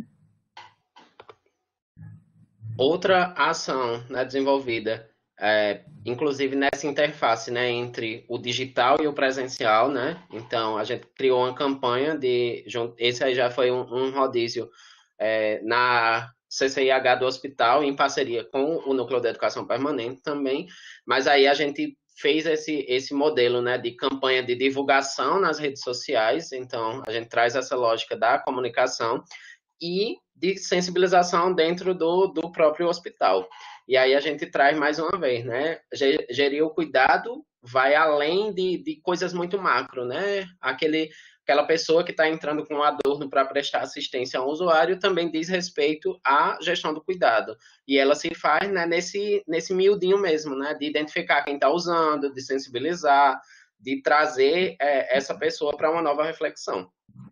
Outra ação, né, desenvolvida, inclusive nessa interface, né, entre o digital e o presencial, né? Então, a gente criou uma campanha esse aí já foi um rodízio na CCIH do hospital, em parceria com o Núcleo de Educação Permanente também, mas aí a gente fez esse modelo, né, de campanha de divulgação nas redes sociais. Então, a gente traz essa lógica da comunicação e de sensibilização dentro do próprio hospital. E aí a gente traz mais uma vez, né? Gerir o cuidado vai além de coisas muito macro, né? Aquela pessoa que está entrando com um adorno para prestar assistência ao usuário também diz respeito à gestão do cuidado. E ela se faz, né, nesse miudinho mesmo, né? De identificar quem está usando, de sensibilizar, de trazer essa pessoa para uma nova reflexão.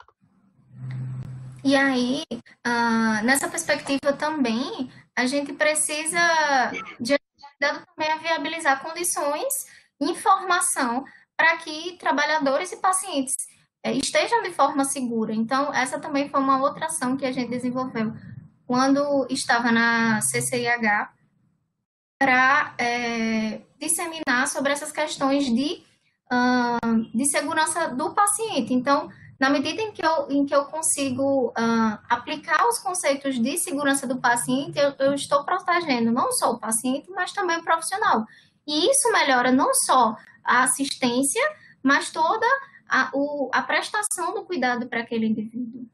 E aí, nessa perspectiva também, a gente precisa de cuidado também a viabilizar condições, informação para que trabalhadores e pacientes estejam de forma segura. Então, essa também foi uma outra ação que a gente desenvolveu quando estava na CCIH para disseminar sobre essas questões de segurança do paciente. Então, na medida em que eu consigo aplicar os conceitos de segurança do paciente, eu estou protegendo não só o paciente, mas também o profissional. E isso melhora não só a assistência, mas toda a prestação do cuidado para aquele indivíduo.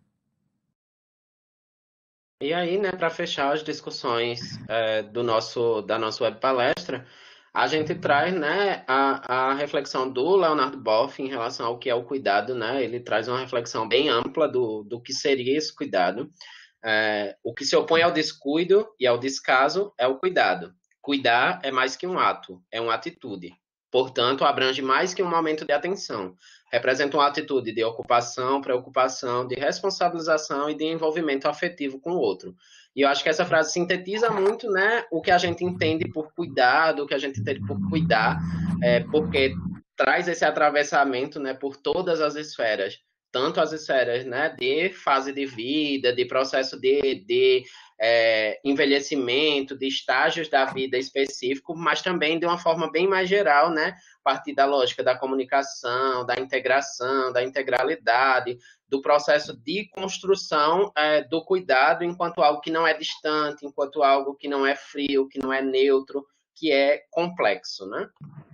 E aí, né, para fechar as discussões da nossa web palestra, a gente traz, né, a reflexão do Leonardo Boff em relação ao que é o cuidado, né? Ele traz uma reflexão bem ampla do que seria esse cuidado. O que se opõe ao descuido e ao descaso é o cuidado. Cuidar é mais que um ato, é uma atitude. Portanto, abrange mais que um momento de atenção. Representa uma atitude de ocupação, preocupação, de responsabilização e de envolvimento afetivo com o outro. E eu acho que essa frase sintetiza muito, né, o que a gente entende por cuidado, o que a gente entende por cuidar, porque traz esse atravessamento, né, por todas as esferas, tanto as esferas, né, de fase de vida, de processo de envelhecimento, de estágios da vida específico, mas também de uma forma bem mais geral, né, a partir da lógica da comunicação, da integração, da integralidade, do processo de construção do cuidado enquanto algo que não é distante, enquanto algo que não é frio, que não é neutro, que é complexo, né?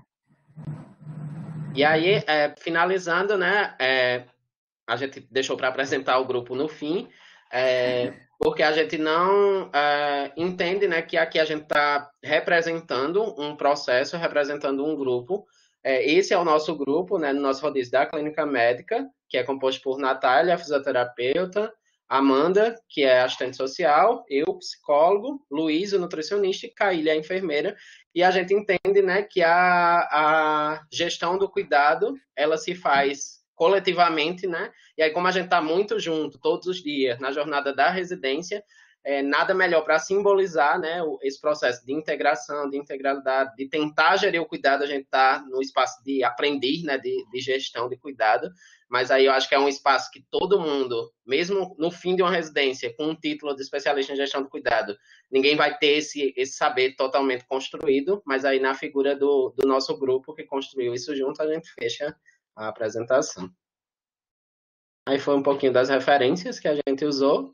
E aí, finalizando, né, a gente deixou para apresentar o grupo no fim, porque a gente não entende, né, que aqui a gente está representando um processo, representando um grupo. Esse é o nosso grupo, né, no nosso rodízio da clínica médica, que é composto por Natália, fisioterapeuta, Amanda, que é assistente social, eu, psicólogo, Luiz, o nutricionista, e Caília, a enfermeira. E a gente entende, né, que a gestão do cuidado, ela se faz coletivamente, né? E aí, como a gente está muito junto, todos os dias, na jornada da residência, nada melhor para simbolizar, né, esse processo de integração, de integralidade, de tentar gerir o cuidado. A gente está no espaço de aprender, né, de gestão de cuidado, mas aí eu acho que é um espaço que todo mundo, mesmo no fim de uma residência, com um título de especialista em gestão de cuidado, ninguém vai ter esse saber totalmente construído, mas aí na figura do nosso grupo que construiu isso junto, a gente fecha a apresentação. Aí foi um pouquinho das referências que a gente usou.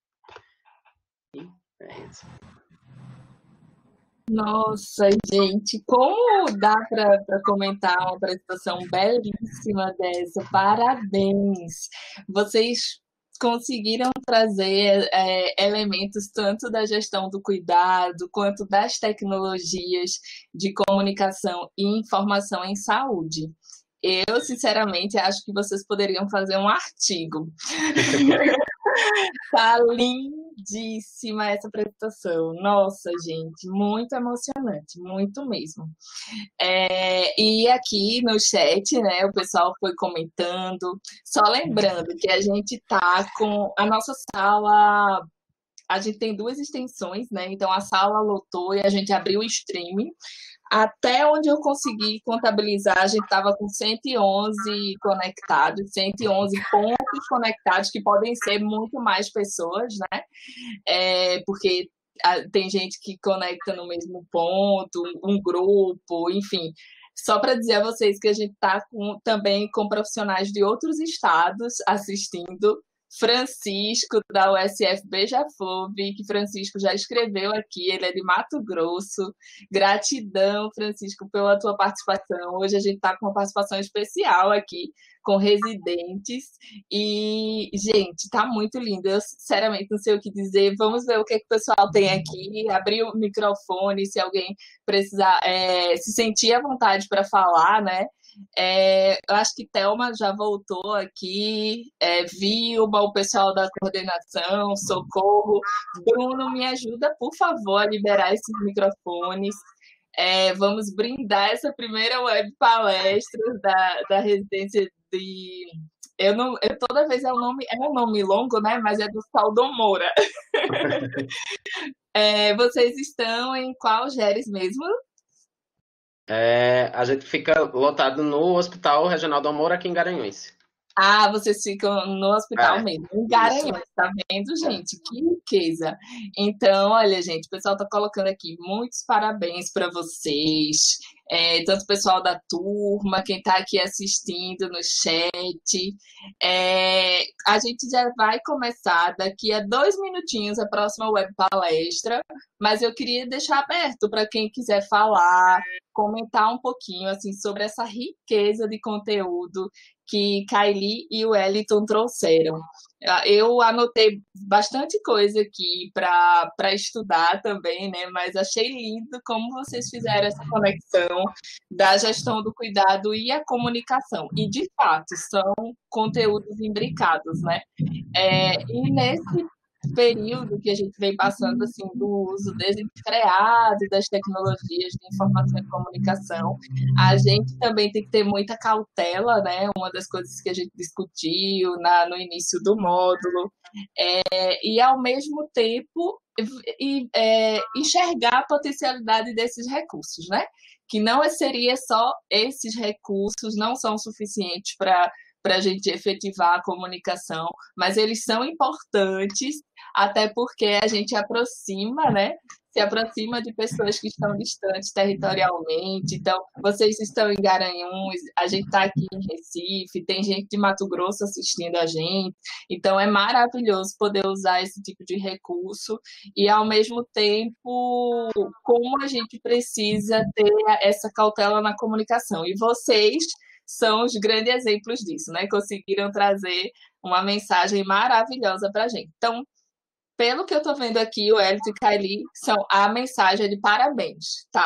E é isso. Nossa, gente, como dá para comentar uma apresentação belíssima dessa? Parabéns! Vocês conseguiram trazer elementos tanto da gestão do cuidado quanto das tecnologias de comunicação e informação em saúde. Eu, sinceramente, acho que vocês poderiam fazer um artigo. Tá lindíssima essa apresentação. Nossa, gente, muito emocionante, muito mesmo. E aqui no chat, né, o pessoal foi comentando. Só lembrando que a gente tá com a nossa sala. A gente tem 2 extensões, né? Então a sala lotou e a gente abriu o streaming. Até onde eu consegui contabilizar, a gente estava com 111 conectados, 111 pontos conectados, que podem ser muito mais pessoas, né? Porque tem gente que conecta no mesmo ponto, um grupo, enfim. Só para dizer a vocês que a gente está também com profissionais de outros estados assistindo, Francisco, da USF Beija-Flor. Vi que Francisco já escreveu aqui, ele é de Mato Grosso. Gratidão, Francisco, pela tua participação. Hoje a gente está com uma participação especial aqui, com residentes. E, gente, está muito lindo. Eu, sinceramente, não sei o que dizer. Vamos ver o que o pessoal tem aqui. Abrir o microfone, se alguém precisar, se sentir à vontade para falar, né? Eu acho que Thelma já voltou aqui, Vilma, o pessoal da coordenação, Socorro. Bruno, me ajuda, por favor, a liberar esses microfones. Vamos brindar essa primeira web palestra da residência de... toda vez é um nome longo, né? Mas é do Saldomora. Vocês estão em qual GERES mesmo? A gente fica lotado no Hospital Regional do Amor, aqui em Garanhuns. Ah, vocês ficam no hospital mesmo, em Garanhuns, tá vendo, gente? Que riqueza. Então, olha, gente, o pessoal tá colocando aqui muitos parabéns para vocês, tanto o pessoal da turma, quem tá aqui assistindo no chat. A gente já vai começar daqui a 2 minutinhos a próxima web palestra, mas eu queria deixar aberto para quem quiser falar, comentar um pouquinho assim sobre essa riqueza de conteúdo que Kaili e o Wellington trouxeram. Eu anotei bastante coisa aqui para estudar também, né? Mas achei lindo como vocês fizeram essa conexão da gestão do cuidado e a comunicação. E, de fato, são conteúdos imbricados, né? E nesse período que a gente vem passando assim do uso desenfreado das tecnologias de informação e comunicação, a gente também tem que ter muita cautela, né? Uma das coisas que a gente discutiu no início do módulo, e ao mesmo tempo enxergar a potencialidade desses recursos, né? Que não seria só esses recursos, não são suficientes para a gente efetivar a comunicação, mas eles são importantes, até porque a gente aproxima, né? Se aproxima de pessoas que estão distantes territorialmente. Então, vocês estão em Garanhuns, a gente está aqui em Recife, tem gente de Mato Grosso assistindo a gente. Então, é maravilhoso poder usar esse tipo de recurso e, ao mesmo tempo, como a gente precisa ter essa cautela na comunicação. E vocês são os grandes exemplos disso, né? Conseguiram trazer uma mensagem maravilhosa para a gente. Então, pelo que eu estou vendo aqui, o Elton e Kaili são a mensagem de parabéns, tá?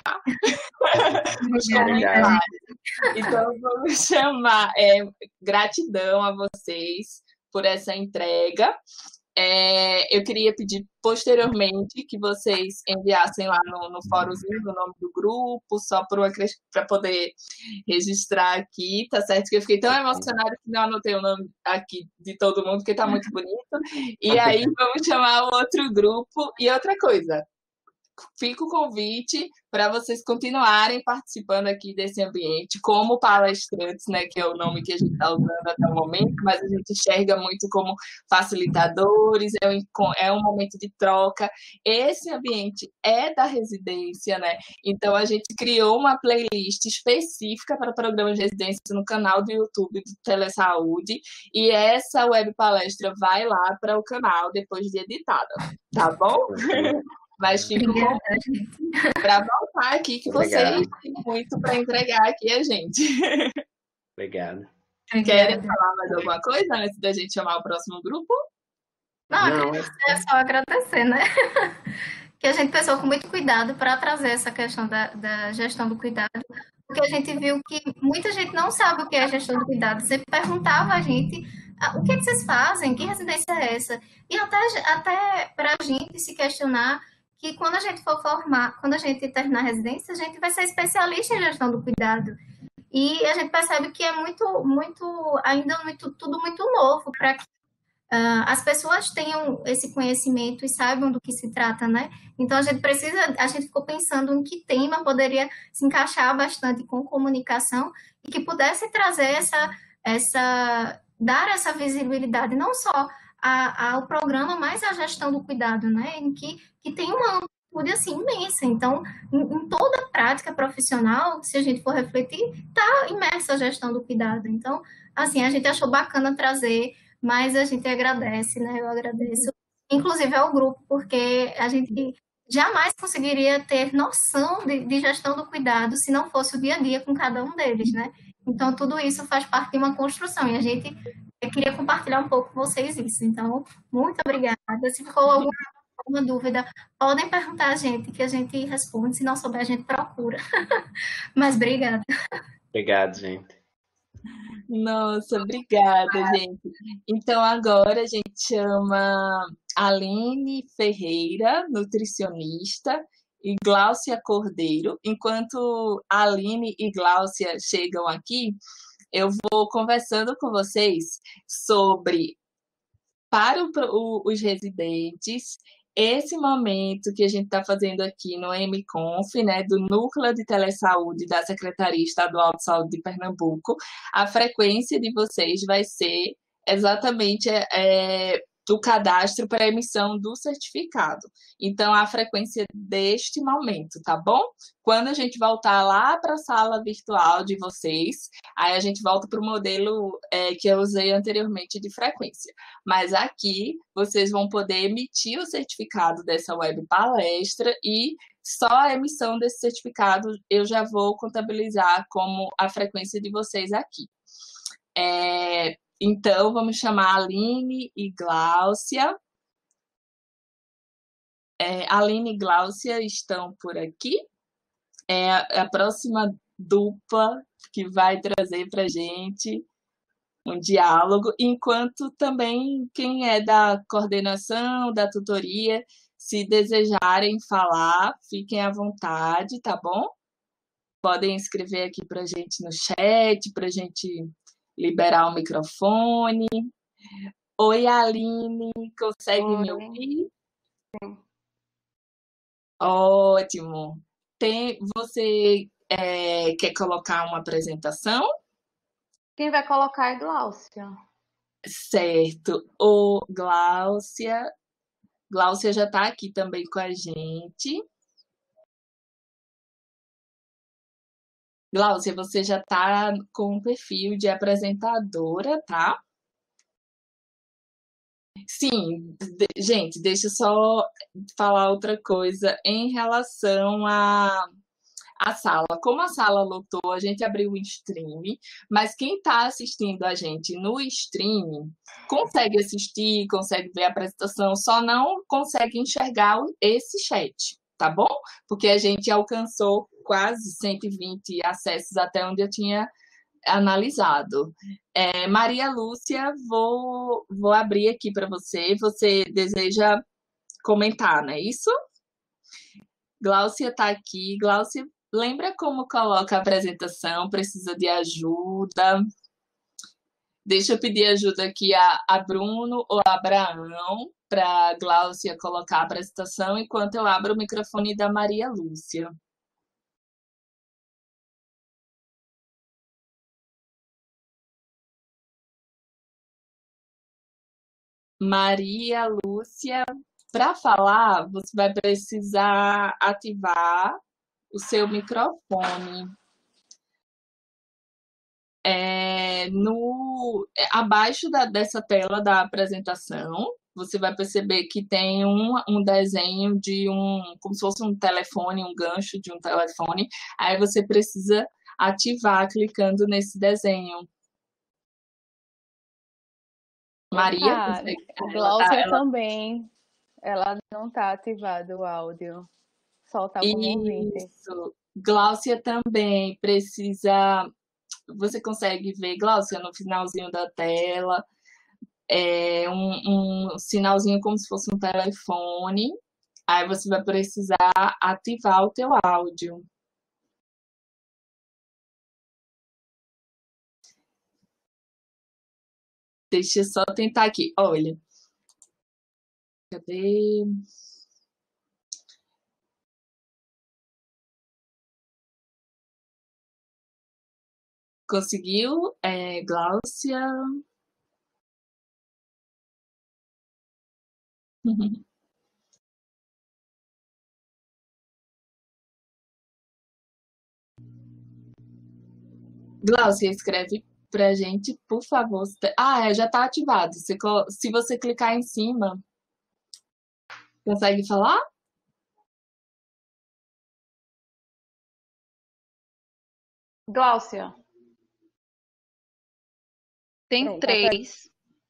Então, vamos chamar gratidão a vocês por essa entrega. Eu queria pedir posteriormente que vocês enviassem lá no fóruzinho o nome do grupo, só para poder registrar aqui, tá certo? Que eu fiquei tão emocionada que não anotei o nome aqui de todo mundo, porque tá muito bonito. E aí vamos chamar o outro grupo. E outra coisa, fica o convite para vocês continuarem participando aqui desse ambiente como palestrantes, né, que é o nome que a gente está usando até o momento, mas a gente enxerga muito como facilitadores, é um momento de troca. Esse ambiente é da residência, né? Então a gente criou uma playlist específica para programas de residência no canal do YouTube do Telesaúde, e essa web palestra vai lá para o canal depois de editada, tá bom? Mas fico para voltar aqui, que vocês têm muito para entregar aqui a gente. Obrigado. Querem falar mais alguma coisa antes da gente chamar o próximo grupo? Não, é só agradecer, né? Que a gente pensou com muito cuidado para trazer essa questão da gestão do cuidado, porque a gente viu que muita gente não sabe o que é gestão do cuidado. Sempre perguntava a gente o que vocês fazem, que residência é essa? E até para a gente se questionar que quando a gente for formar, quando a gente terminar a residência, a gente vai ser especialista em gestão do cuidado. E a gente percebe que é tudo muito novo para que as pessoas tenham esse conhecimento e saibam do que se trata, né? Então, a gente ficou pensando em que tema poderia se encaixar bastante com comunicação e que pudesse trazer dar essa visibilidade, não só ao programa, mas à gestão do cuidado, né? Em que tem uma amplitude assim imensa. Então, em toda a prática profissional, se a gente for refletir, está imersa a gestão do cuidado. Então, assim, a gente achou bacana trazer mas a gente agradece, né? Eu agradeço, inclusive ao grupo, porque a gente jamais conseguiria ter noção de gestão do cuidado se não fosse o dia a dia com cada um deles, né? Então, tudo isso faz parte de uma construção e a gente queria compartilhar um pouco com vocês isso. Então, muito obrigada. Se ficou alguma dúvida, podem perguntar a gente, que a gente responde. Se não souber, a gente procura. Mas obrigada. Obrigado, gente. Nossa, obrigada, gente. Então agora a gente chama Aline Ferreira, nutricionista, e Gláucia Cordeiro. Enquanto Aline e Gláucia chegam aqui, eu vou conversando com vocês sobre, para os residentes, esse momento que a gente está fazendo aqui no MConf, né, do Núcleo de Telesaúde da Secretaria Estadual de Saúde de Pernambuco, a frequência de vocês vai ser exatamente o cadastro para a emissão do certificado. Então, a frequência deste momento, tá bom? Quando a gente voltar lá para a sala virtual de vocês, aí a gente volta para o modelo que eu usei anteriormente de frequência. Mas aqui vocês vão poder emitir o certificado dessa web palestra e só a emissão desse certificado eu já vou contabilizar como a frequência de vocês aqui. Então, vamos chamar a Aline e Gláucia. Aline e Gláucia estão por aqui. É a próxima dupla que vai trazer para a gente um diálogo, enquanto também quem é da coordenação, da tutoria, se desejarem falar, fiquem à vontade, tá bom? Podem escrever aqui para a gente no chat, para a gente liberar o microfone. Oi, Aline, consegue me ouvir? Sim. Ótimo. Você quer colocar uma apresentação? Quem vai colocar é Gláucia. Certo. Ô, Gláucia. Gláucia já está aqui também com a gente. Gláucia, você já está com o perfil de apresentadora, tá? Sim, gente, deixa eu só falar outra coisa em relação a sala. Como a sala lotou, a gente abriu o stream, mas quem está assistindo a gente no stream consegue assistir, consegue ver a apresentação, só não consegue enxergar esse chat, tá bom? Porque a gente alcançou quase 120 acessos até onde eu tinha analisado. Maria Lúcia, vou abrir aqui para você. Você deseja comentar, não é isso? Gláucia está aqui. Gláucia, lembra como coloca a apresentação? Precisa de ajuda? Deixa eu pedir ajuda aqui a Bruno ou a Abraão para a Gláucia colocar a apresentação enquanto eu abro o microfone da Maria Lúcia. Maria Lúcia, para falar, você vai precisar ativar o seu microfone. Abaixo dessa tela da apresentação, você vai perceber que tem um desenho de como se fosse um telefone, um gancho de um telefone. Aí você precisa ativar clicando nesse desenho. Maria, você... Gláucia também. Ela não está ativado o áudio. Só está como ouvinte. Isso. Gláucia também precisa... Você consegue ver, Gláucia, no finalzinho da tela, um sinalzinho como se fosse um telefone. Aí você vai precisar ativar o teu áudio. Deixa eu só tentar aqui. Olha. Cadê? Conseguiu, Gláucia? Gláucia, escreve pra gente, por favor. Já tá ativado. Se você clicar em cima, consegue falar? Gláucia. Tem Pronto, 3.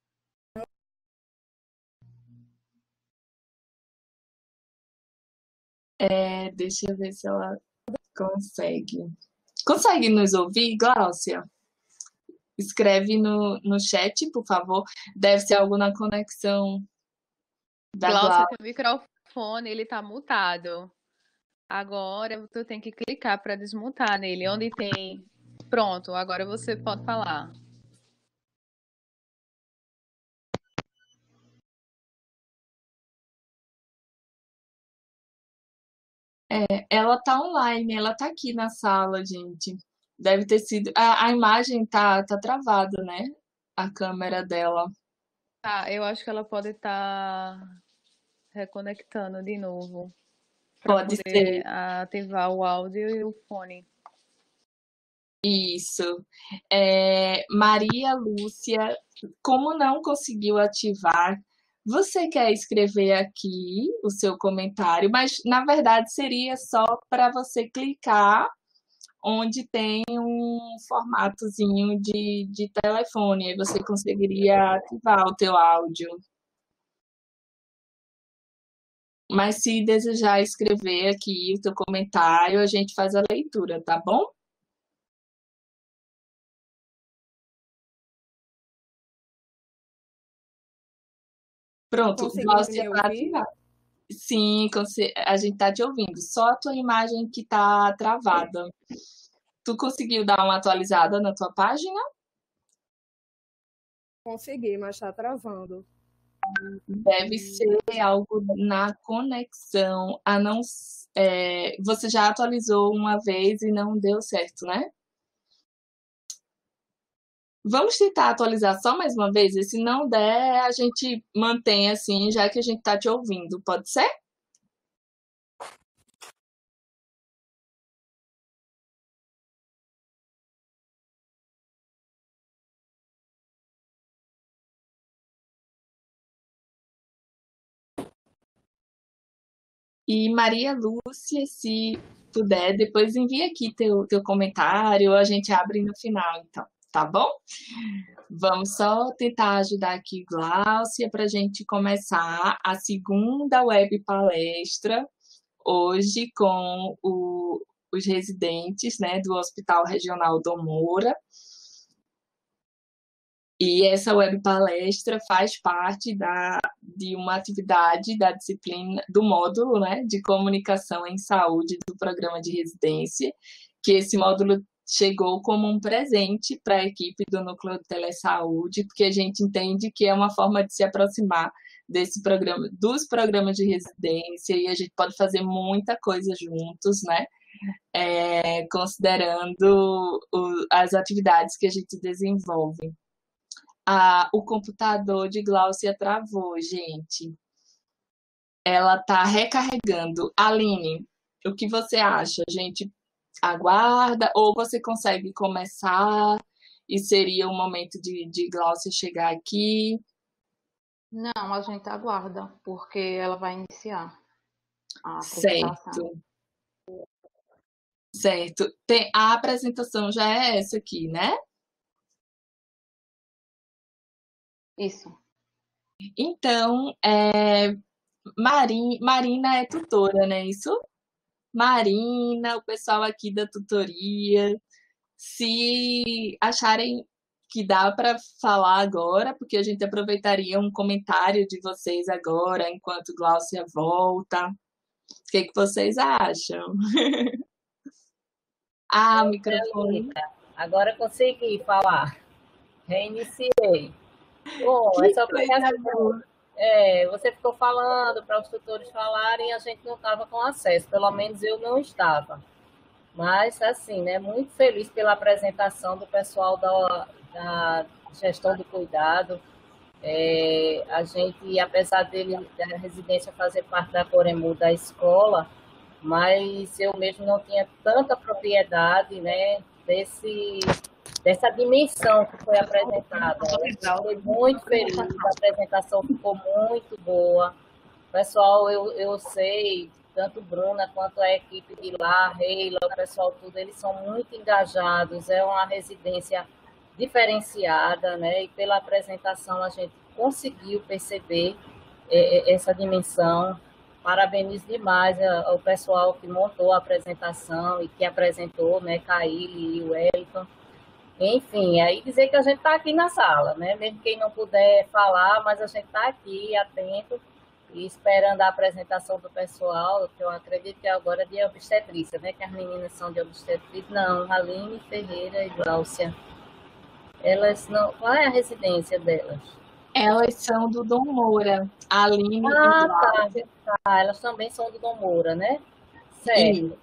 Deixa eu ver se ela consegue. Consegue nos ouvir, Gláucia? Escreve no chat, por favor. Deve ser algo na conexão da Gláucia, Gláucia. teu microfone, ele tá mutado. Agora tu tem que clicar para desmutar nele. Onde tem... Pronto, agora você pode falar. Ela tá online, ela tá aqui na sala, gente. Deve ter sido. A imagem tá travada, né? A câmera dela. Tá, eu acho que ela pode estar reconectando de novo para Pode ser. poder ativar o áudio e o fone. Isso. Maria Lúcia, como não conseguiu ativar, você quer escrever aqui o seu comentário, mas na verdade seria só para você clicar onde tem um formatozinho de telefone, aí você conseguiria ativar o teu áudio. Mas se desejar escrever aqui o teu comentário, a gente faz a leitura, tá bom? Pronto, Gláucia tá ativada. Sim, a gente tá te ouvindo. Só a tua imagem que tá travada. Tu conseguiu dar uma atualizada na tua página? Consegui, mas tá travando. Deve ser algo na conexão. Você já atualizou uma vez e não deu certo, né? Vamos tentar atualizar só mais uma vez? E se não der, a gente mantém assim, já que a gente tá te ouvindo. Pode ser? E Maria Lúcia, se puder, depois envia aqui teu comentário, a gente abre no final, então, tá bom? Vamos só tentar ajudar aqui, Gláucia, para a gente começar a segunda web palestra hoje com os residentes, né, do Hospital Regional Dom Moura. E essa web palestra faz parte de uma atividade da disciplina, do módulo, né, de comunicação em saúde do programa de residência, que esse módulo chegou como um presente para a equipe do Núcleo de Telesaúde, porque a gente entende que é uma forma de se aproximar desse programa, dos programas de residência, e a gente pode fazer muita coisa juntos, né? Considerando as atividades que a gente desenvolve. O computador de Gláucia travou, gente. Ela está recarregando. Aline, o que você acha? A gente aguarda ou você consegue começar e seria o momento de Gláucia chegar aqui? Não, a gente aguarda, porque ela vai iniciar a apresentação. Certo. A apresentação já é essa aqui, né? Isso. Então, Marina é tutora, né? Isso? Marina, o pessoal aqui da tutoria, se acharem que dá para falar agora, porque a gente aproveitaria um comentário de vocês agora, enquanto Gláucia volta. O que vocês acham? O microfone. Agora consegui falar. Reiniciei. Bom, essa aplicação. Você ficou falando para os tutores falarem e a gente não estava com acesso, pelo menos eu não estava. Mas, assim, né, muito feliz pela apresentação do pessoal da gestão do cuidado. A gente, apesar da residência fazer parte da Coremu da escola, mas eu mesmo não tinha tanta propriedade, né, dessa dimensão que foi apresentada. Eu fiquei muito feliz, a apresentação ficou muito boa. Pessoal, eu sei, tanto Bruna quanto a equipe de lá, Reila, o pessoal tudo, eles são muito engajados, é uma residência diferenciada, né? E pela apresentação a gente conseguiu perceber essa dimensão. Parabenizo demais ao pessoal que montou a apresentação e que apresentou, né, Caíli e o Wellington. Enfim, aí dizer que a gente está aqui na sala, né? Mesmo quem não puder falar, mas a gente está aqui atento e esperando a apresentação do pessoal, que eu acredito que agora é de obstetrícia, né? Que as meninas são de obstetrícia. Não, Aline Ferreira e Gláucia. Elas não. Qual é a residência delas? Elas são do Dom Moura, a Aline e Gláucia. Tá. Elas também são do Dom Moura, né? Certo.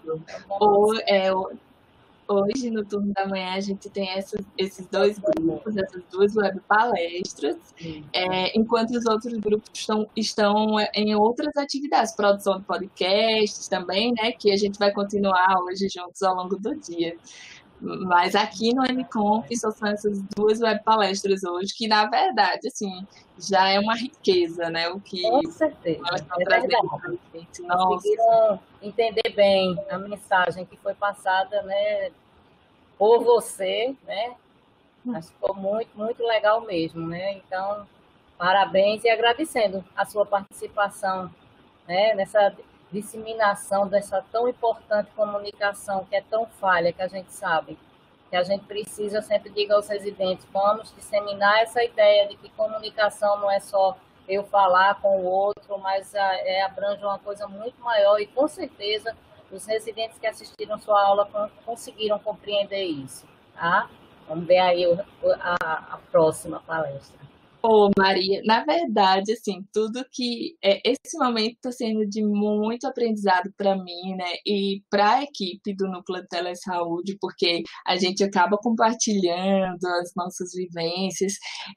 Hoje, no turno da manhã, a gente tem esses dois grupos, essas duas web palestras, enquanto os outros grupos estão em outras atividades, produção de podcasts também, né, que a gente vai continuar hoje juntos ao longo do dia. Mas aqui no MConf só são essas duas web palestras hoje, que na verdade, assim, já é uma riqueza, né? O que com certeza, elas estão trazendo para a gente. Conseguiram entender bem a mensagem que foi passada, né, por você, né? Mas ficou muito, muito legal mesmo, né? Então, parabéns e agradecendo a sua participação, né, nessa disseminação dessa tão importante comunicação que é tão falha, que a gente sabe, que a gente precisa, sempre diga aos residentes, vamos disseminar essa ideia de que comunicação não é só eu falar com o outro, mas abrange uma coisa muito maior e com certeza os residentes que assistiram sua aula conseguiram compreender isso, tá? Vamos ver aí a próxima palestra. Maria, na verdade, assim, tudo que esse momento está sendo de muito aprendizado para mim, né, e para a equipe do Núcleo de Telesaúde, porque a gente acaba compartilhando as nossas vivências,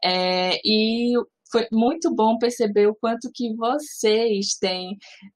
e foi muito bom perceber o quanto que vocês têm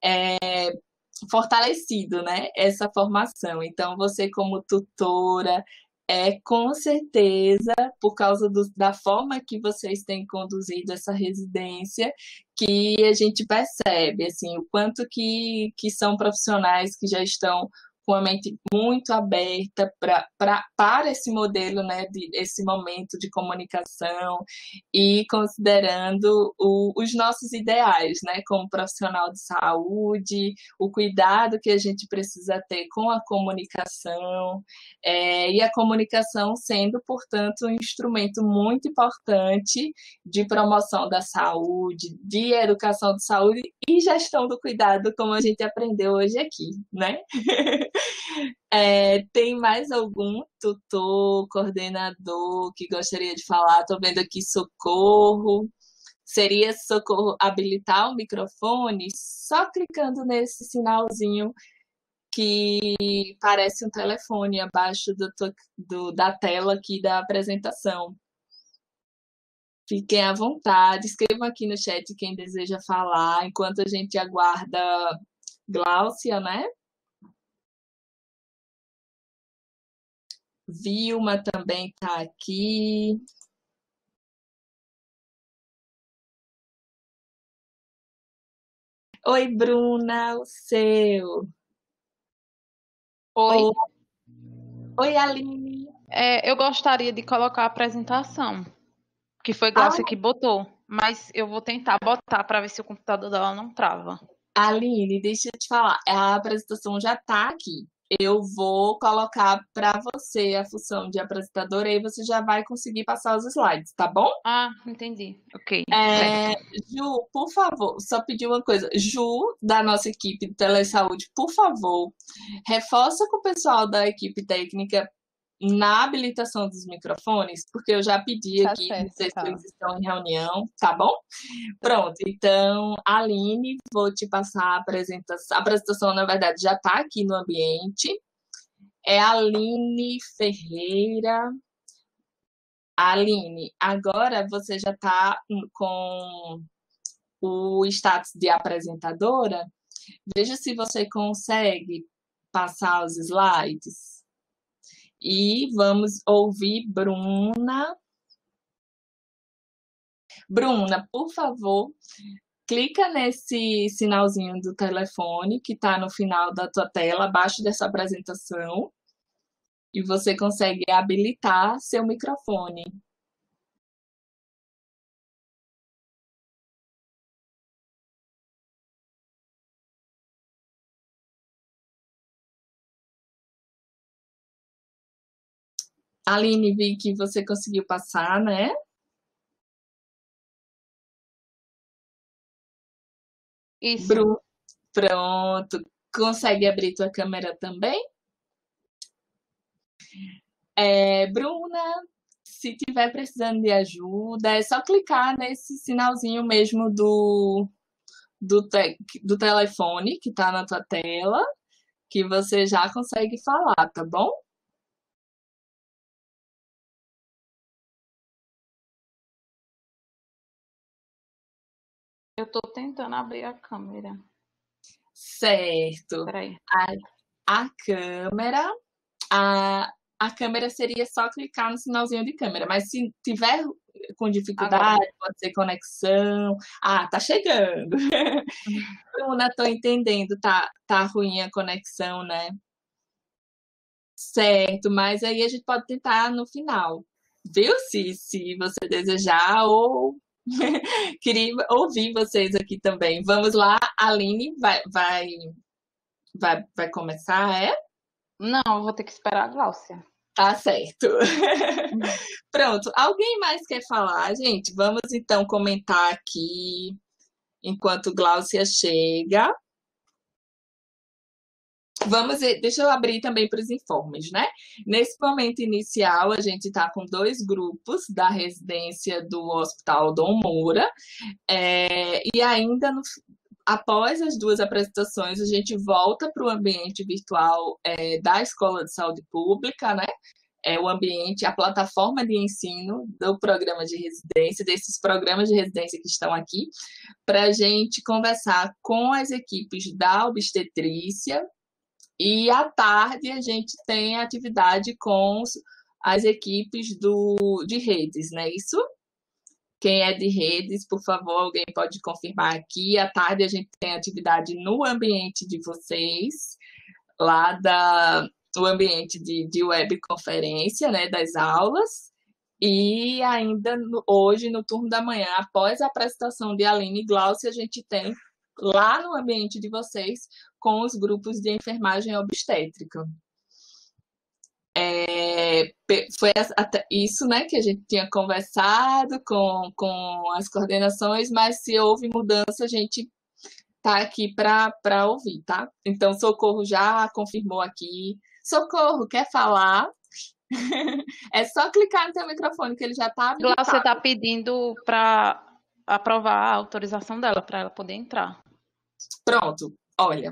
fortalecido, né, essa formação. Então, você como tutora, com certeza, por causa da forma que vocês têm conduzido essa residência, que a gente percebe, assim, o quanto que são profissionais que já estão com a mente muito aberta para esse modelo, né, esse momento de comunicação e considerando os nossos ideais, né, como profissional de saúde, o cuidado que a gente precisa ter com a comunicação, e a comunicação sendo, portanto, um instrumento muito importante de promoção da saúde, de educação de saúde e gestão do cuidado, como a gente aprendeu hoje aqui, né? Tem mais algum tutor, coordenador que gostaria de falar? Estou vendo aqui Socorro. Seria Socorro habilitar o microfone só clicando nesse sinalzinho que parece um telefone abaixo da tela aqui da apresentação. Fiquem à vontade, escrevam aqui no chat quem deseja falar, enquanto a gente aguarda Gláucia, né? Vilma também está aqui. Oi, Bruna, o seu. Oi. Oi, Aline. Eu gostaria de colocar a apresentação, que foi Gláucia que botou, mas eu vou tentar botar para ver se o computador dela não trava. Aline, deixa eu te falar, a apresentação já está aqui. Eu vou colocar para você a função de apresentadora e você já vai conseguir passar os slides, tá bom? Ah, entendi. Ok. Ju, por favor, só pedir uma coisa. Ju, da nossa equipe de telesaúde, por favor, reforça com o pessoal da equipe técnica na habilitação dos microfones, porque eu já pedi aqui, não sei se eles estão em reunião, tá bom? Pronto, então, Aline, vou te passar a apresentação. A apresentação, na verdade, já está aqui no ambiente. É Aline Ferreira. Aline, agora você já está com o status de apresentadora. Veja se você consegue passar os slides. E vamos ouvir Bruna. Bruna, por favor, clica nesse sinalzinho do telefone que está no final da tua tela, abaixo dessa apresentação, e você consegue habilitar seu microfone. Aline, vi que você conseguiu passar, né? Isso. Pronto. Consegue abrir tua câmera também? Bruna, se tiver precisando de ajuda, é só clicar nesse sinalzinho mesmo do telefone que está na tua tela, que você já consegue falar, tá bom? Eu tô tentando abrir a câmera. Certo. Peraí. A câmera, a câmera seria só clicar no sinalzinho de câmera, mas se tiver com dificuldade, Agora. pode ser conexão. Tá chegando. Bruna, tô entendendo, tá ruim a conexão, né? Certo, mas aí a gente pode tentar no final, viu? Se você desejar, ou queria ouvir vocês aqui também. Vamos lá, Aline vai começar, é? Não, eu vou ter que esperar a Gláucia. Tá certo. Pronto, alguém mais quer falar, gente? Vamos então comentar aqui enquanto Gláucia chega. Deixa eu abrir também para os informes, né? Nesse momento inicial, a gente está com 2 grupos da residência do Hospital Dom Moura, e ainda após as 2 apresentações, a gente volta para o ambiente virtual da Escola de Saúde Pública, né? O ambiente, a plataforma de ensino do programa de residência, desses programas de residência que estão aqui, para a gente conversar com as equipes da obstetrícia. E à tarde a gente tem atividade com as equipes de redes, não é isso? Quem é de redes, por favor, alguém pode confirmar aqui. À tarde a gente tem atividade no ambiente de vocês, lá o ambiente de webconferência, né, das aulas. E ainda hoje, no turno da manhã, após a apresentação de Aline e Gláucia, a gente tem lá no ambiente de vocês com os grupos de enfermagem obstétrica. Foi isso, né, que a gente tinha conversado com as coordenações, mas se houve mudança, a gente está aqui para ouvir, tá? Então, Socorro já confirmou aqui. Socorro, quer falar? É só clicar no teu microfone que ele já está habilitado. Gláucia está pedindo para aprovar a autorização dela, para ela poder entrar. Pronto, olha.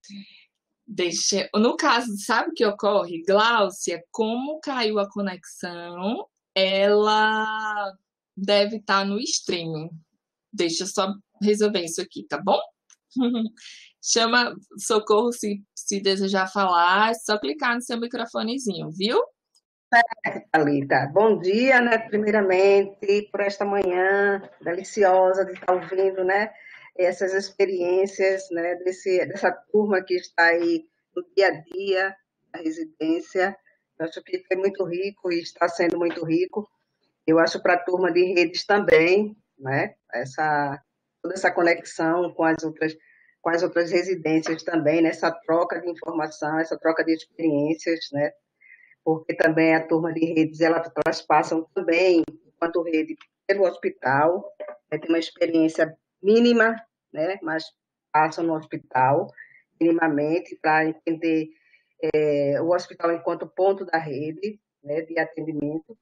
No caso, sabe o que ocorre? Gláucia, como caiu a conexão, ela deve estar no streaming. Deixa eu só resolver isso aqui, tá bom? Chama Socorro se desejar falar, é só clicar no seu microfonezinho, viu? Thalita, bom dia, né? Primeiramente, por esta manhã deliciosa de estar ouvindo, né? Essas experiências, né? Dessa turma que está aí no dia a dia da residência. Eu acho que foi muito rico e está sendo muito rico. Eu acho para a turma de redes também, né? Toda essa conexão com as outras residências também, nessa troca de informação, essa troca de experiências, né? Porque também a turma de redes, elas passam também, enquanto rede, pelo hospital, tem uma experiência mínima, né, mas passam no hospital, minimamente, para entender o hospital enquanto ponto da rede, né, de atendimento,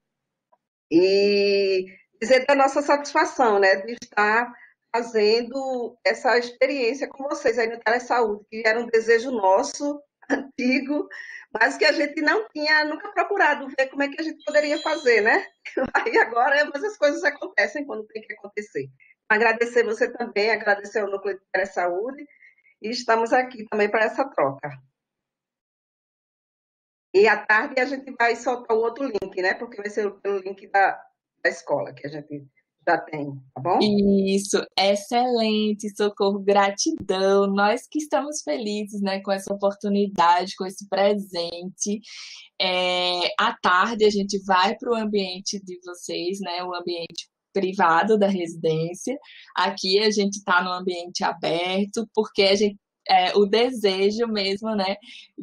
e dizer da nossa satisfação, né, de estar fazendo essa experiência com vocês aí no Telesaúde, que era um desejo nosso, antigo, mas que a gente não tinha nunca procurado ver como é que a gente poderia fazer, né? Aí agora, mas as coisas acontecem quando tem que acontecer. Agradecer você também, agradecer ao Núcleo de Telesaúde, e estamos aqui também para essa troca. E à tarde a gente vai soltar o outro link, né? Porque vai ser pelo link da escola que a gente já tem, tá bom? Isso, excelente, Socorro, gratidão. Nós que estamos felizes, né, com essa oportunidade, com esse presente. À tarde a gente vai para o ambiente de vocês, né, o ambiente privado da residência. Aqui a gente está no ambiente aberto, porque a gente o desejo mesmo, né,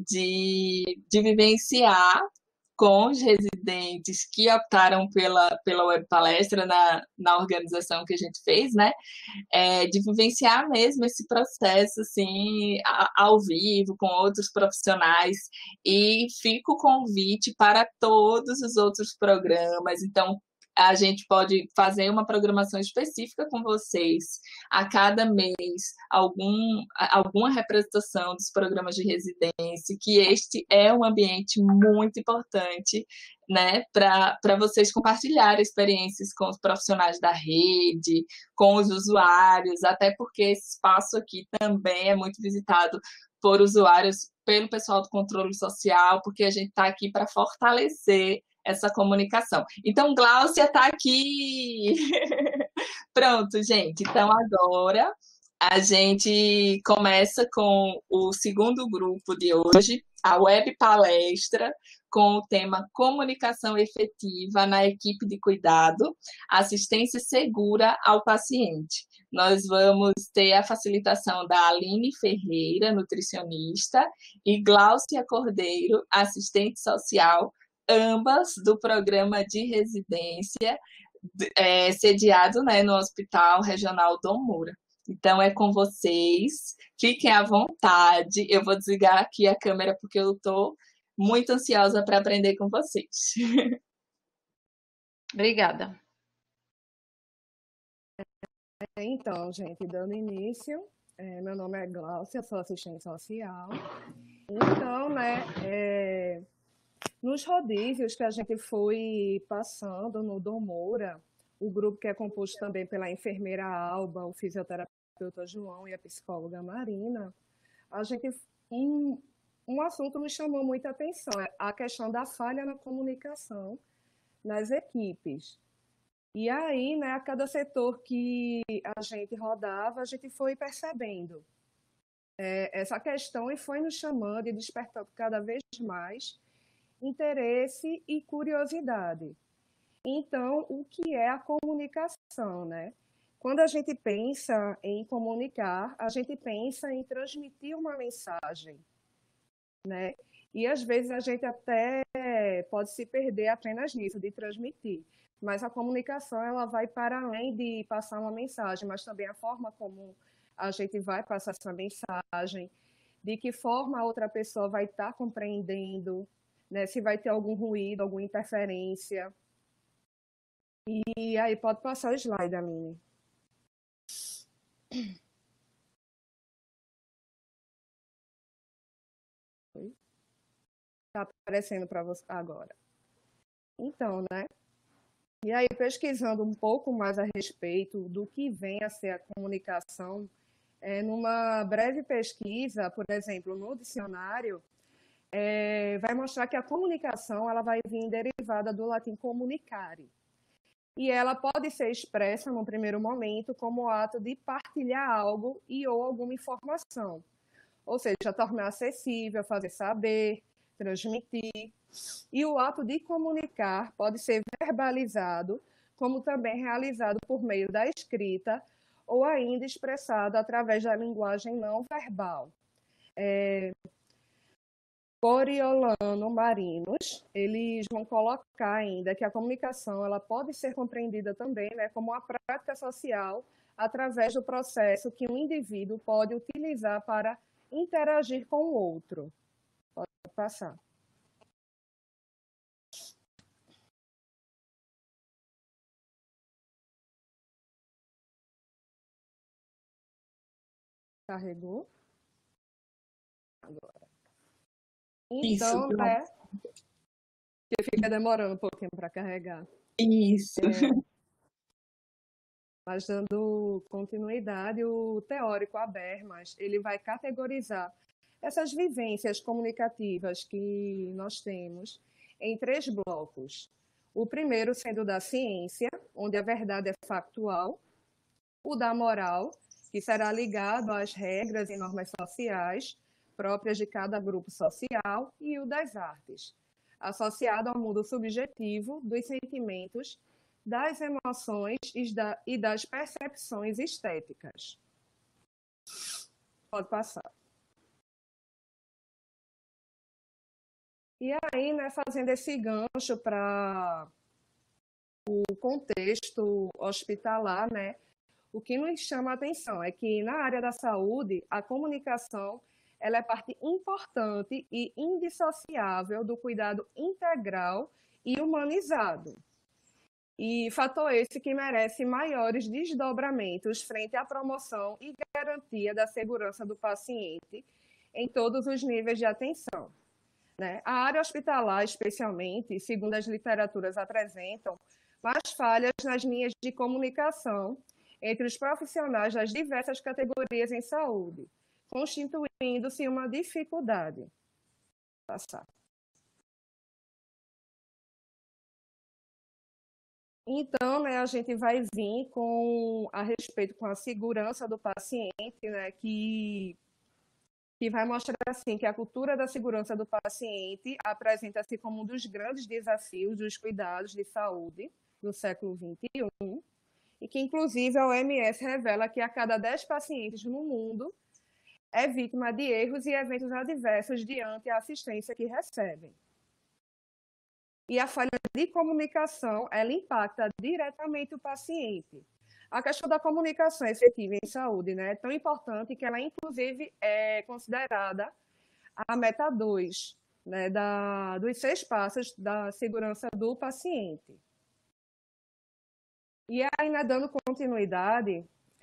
de vivenciar com os residentes que optaram pela web palestra na organização que a gente fez, né? De vivenciar mesmo esse processo assim, ao vivo, com outros profissionais. E fica o convite para todos os outros programas. Então, a gente pode fazer uma programação específica com vocês a cada mês, alguma representação dos programas de residência, que este é um ambiente muito importante, né, para vocês compartilharem experiências com os profissionais da rede, com os usuários, até porque esse espaço aqui também é muito visitado por usuários, pelo pessoal do controle social, porque a gente está aqui para fortalecer essa comunicação. Então, Gláucia está aqui! Pronto, gente. Então, agora a gente começa com o segundo grupo de hoje, a web palestra, com o tema Comunicação Efetiva na Equipe de Cuidado, Assistência Segura ao Paciente. Nós vamos ter a facilitação da Aline Ferreira, nutricionista, e Gláucia Cordeiro, assistente social, ambas do programa de residência sediado, né, no Hospital Regional Dom Moura. Então, é com vocês, fiquem à vontade. Eu vou desligar aqui a câmera porque eu estou muito ansiosa para aprender com vocês. Obrigada. Então, gente, dando início, meu nome é Gláucia, sou assistente social. Então, né, nos rodízios que a gente foi passando no Dom Moura, o grupo que é composto também pela enfermeira Alba, o fisioterapeuta João e a psicóloga Marina, a gente um assunto me chamou muita atenção, é a questão da falha na comunicação nas equipes. E aí, né, a cada setor que a gente rodava, a gente foi percebendo essa questão e foi nos chamando e despertando cada vez mais interesse e curiosidade. Então, o que é a comunicação, né? Quando a gente pensa em comunicar, a gente pensa em transmitir uma mensagem, né? E às vezes a gente até pode se perder apenas nisso, de transmitir. Mas a comunicação, ela vai para além de passar uma mensagem, mas também a forma como a gente vai passar essa mensagem, de que forma a outra pessoa vai estar compreendendo, né? Se vai ter algum ruído, alguma interferência. E aí, pode passar o slide, Aline. Está aparecendo para você agora. Então, né? E aí, pesquisando um pouco mais a respeito do que vem a ser a comunicação, numa breve pesquisa, por exemplo, no dicionário, vai mostrar que a comunicação ela vai vir derivada do latim comunicare. E ela pode ser expressa, no primeiro momento, como o ato de partilhar algo ou alguma informação. Ou seja, tornar acessível, fazer saber, transmitir. E o ato de comunicar pode ser verbalizado, como também realizado por meio da escrita, ou ainda expressado através da linguagem não verbal. Coriolano Marinos, eles vão colocar ainda que a comunicação ela pode ser compreendida também, né, como uma prática social através do processo que um indivíduo pode utilizar para interagir com o outro. Pode passar. Carregou? Agora. Então, Isso, né, que fica demorando um pouquinho para carregar. Isso. Mas dando continuidade, o teórico Habermas, ele vai categorizar essas vivências comunicativas que nós temos em 3 blocos. O primeiro sendo da ciência, onde a verdade é factual, o da moral, que será ligado às regras e normas sociais próprias de cada grupo social, e o das artes, associado ao mundo subjetivo dos sentimentos, das emoções e das percepções estéticas. Pode passar. E aí, né, fazendo esse gancho para o contexto hospitalar, né, o que nos chama a atenção é que na área da saúde, a comunicação ela é parte importante e indissociável do cuidado integral e humanizado. E fator esse que merece maiores desdobramentos frente à promoção e garantia da segurança do paciente em todos os níveis de atenção. Né? A área hospitalar, especialmente, segundo as literaturas apresentam, mais falhas nas linhas de comunicação entre os profissionais das diversas categorias em saúde, constituindo-se uma dificuldade. Passar. Então, né, a gente vai vir a respeito com a segurança do paciente, né, que vai mostrar assim, que a cultura da segurança do paciente apresenta-se como um dos grandes desafios dos cuidados de saúde no século XXI, e que, inclusive, a OMS revela que a cada 10 pacientes no mundo é vítima de erros e eventos adversos diante a assistência que recebem. E a falha de comunicação, ela impacta diretamente o paciente. A questão da comunicação efetiva em saúde, né, é tão importante que ela, inclusive, é considerada a meta 2, né, dos 6 passos da segurança do paciente. E ainda dando continuidade,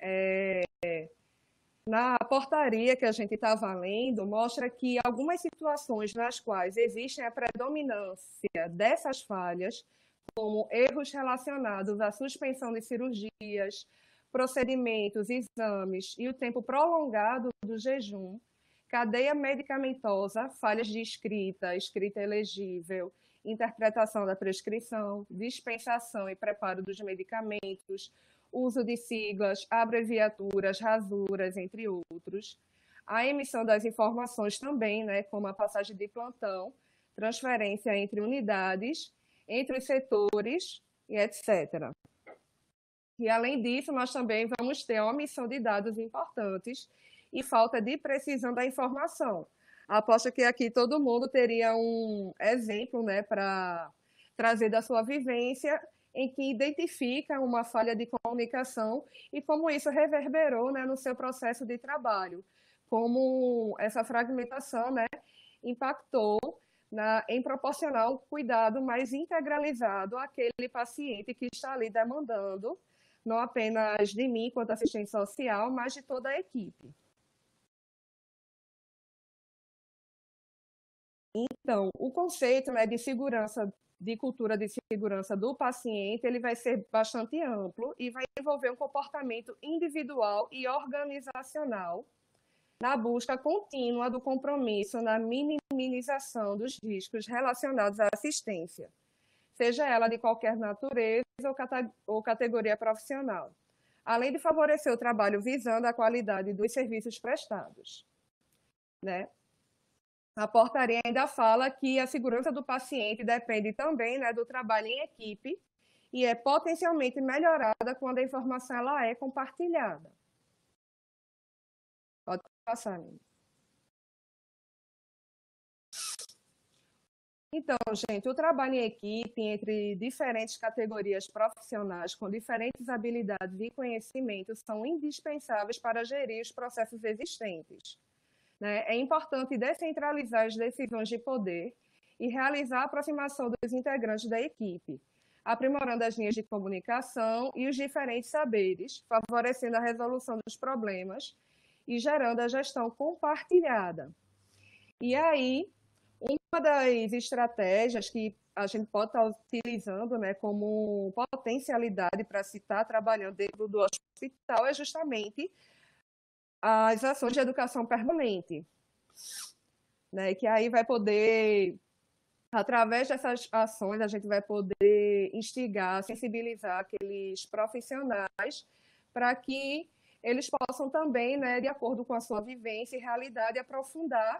na portaria que a gente estava lendo, mostra que algumas situações nas quais existem a predominância dessas falhas, como erros relacionados à suspensão de cirurgias, procedimentos, exames e o tempo prolongado do jejum, cadeia medicamentosa, falhas de escrita elegível, interpretação da prescrição, dispensação e preparo dos medicamentos, uso de siglas, abreviaturas, rasuras, entre outros. A emissão das informações também, né, como a passagem de plantão, transferência entre unidades, entre os setores e etc. E, além disso, nós também vamos ter a omissão de dados importantes e falta de precisão da informação. Aposto que aqui todo mundo teria um exemplo, né, para trazer da sua vivência em que identifica uma falha de comunicação e como isso reverberou, né, no seu processo de trabalho, como essa fragmentação, né, impactou em proporcionar um cuidado mais integralizado àquele paciente que está ali demandando, não apenas de mim, quanto assistente social, mas de toda a equipe. Então, o conceito, né, de segurança, de cultura de segurança do paciente, ele vai ser bastante amplo e vai envolver um comportamento individual e organizacional na busca contínua do compromisso na minimização dos riscos relacionados à assistência, seja ela de qualquer natureza ou categoria profissional, além de favorecer o trabalho visando a qualidade dos serviços prestados, né? A portaria ainda fala que a segurança do paciente depende também, né, do trabalho em equipe e é potencialmente melhorada quando a informação ela é compartilhada. Pode passar, amiga. Então, gente, o trabalho em equipe entre diferentes categorias profissionais com diferentes habilidades e conhecimentos são indispensáveis para gerir os processos existentes. É importante descentralizar as decisões de poder e realizar a aproximação dos integrantes da equipe, aprimorando as linhas de comunicação e os diferentes saberes, favorecendo a resolução dos problemas e gerando a gestão compartilhada. E aí, uma das estratégias que a gente pode estar utilizando, né, como potencialidade para se estar trabalhando dentro do hospital é justamente as ações de educação permanente, né? Que aí vai poder, através dessas ações, a gente vai poder instigar, sensibilizar aqueles profissionais para que eles possam também, né, de acordo com a sua vivência e realidade, aprofundar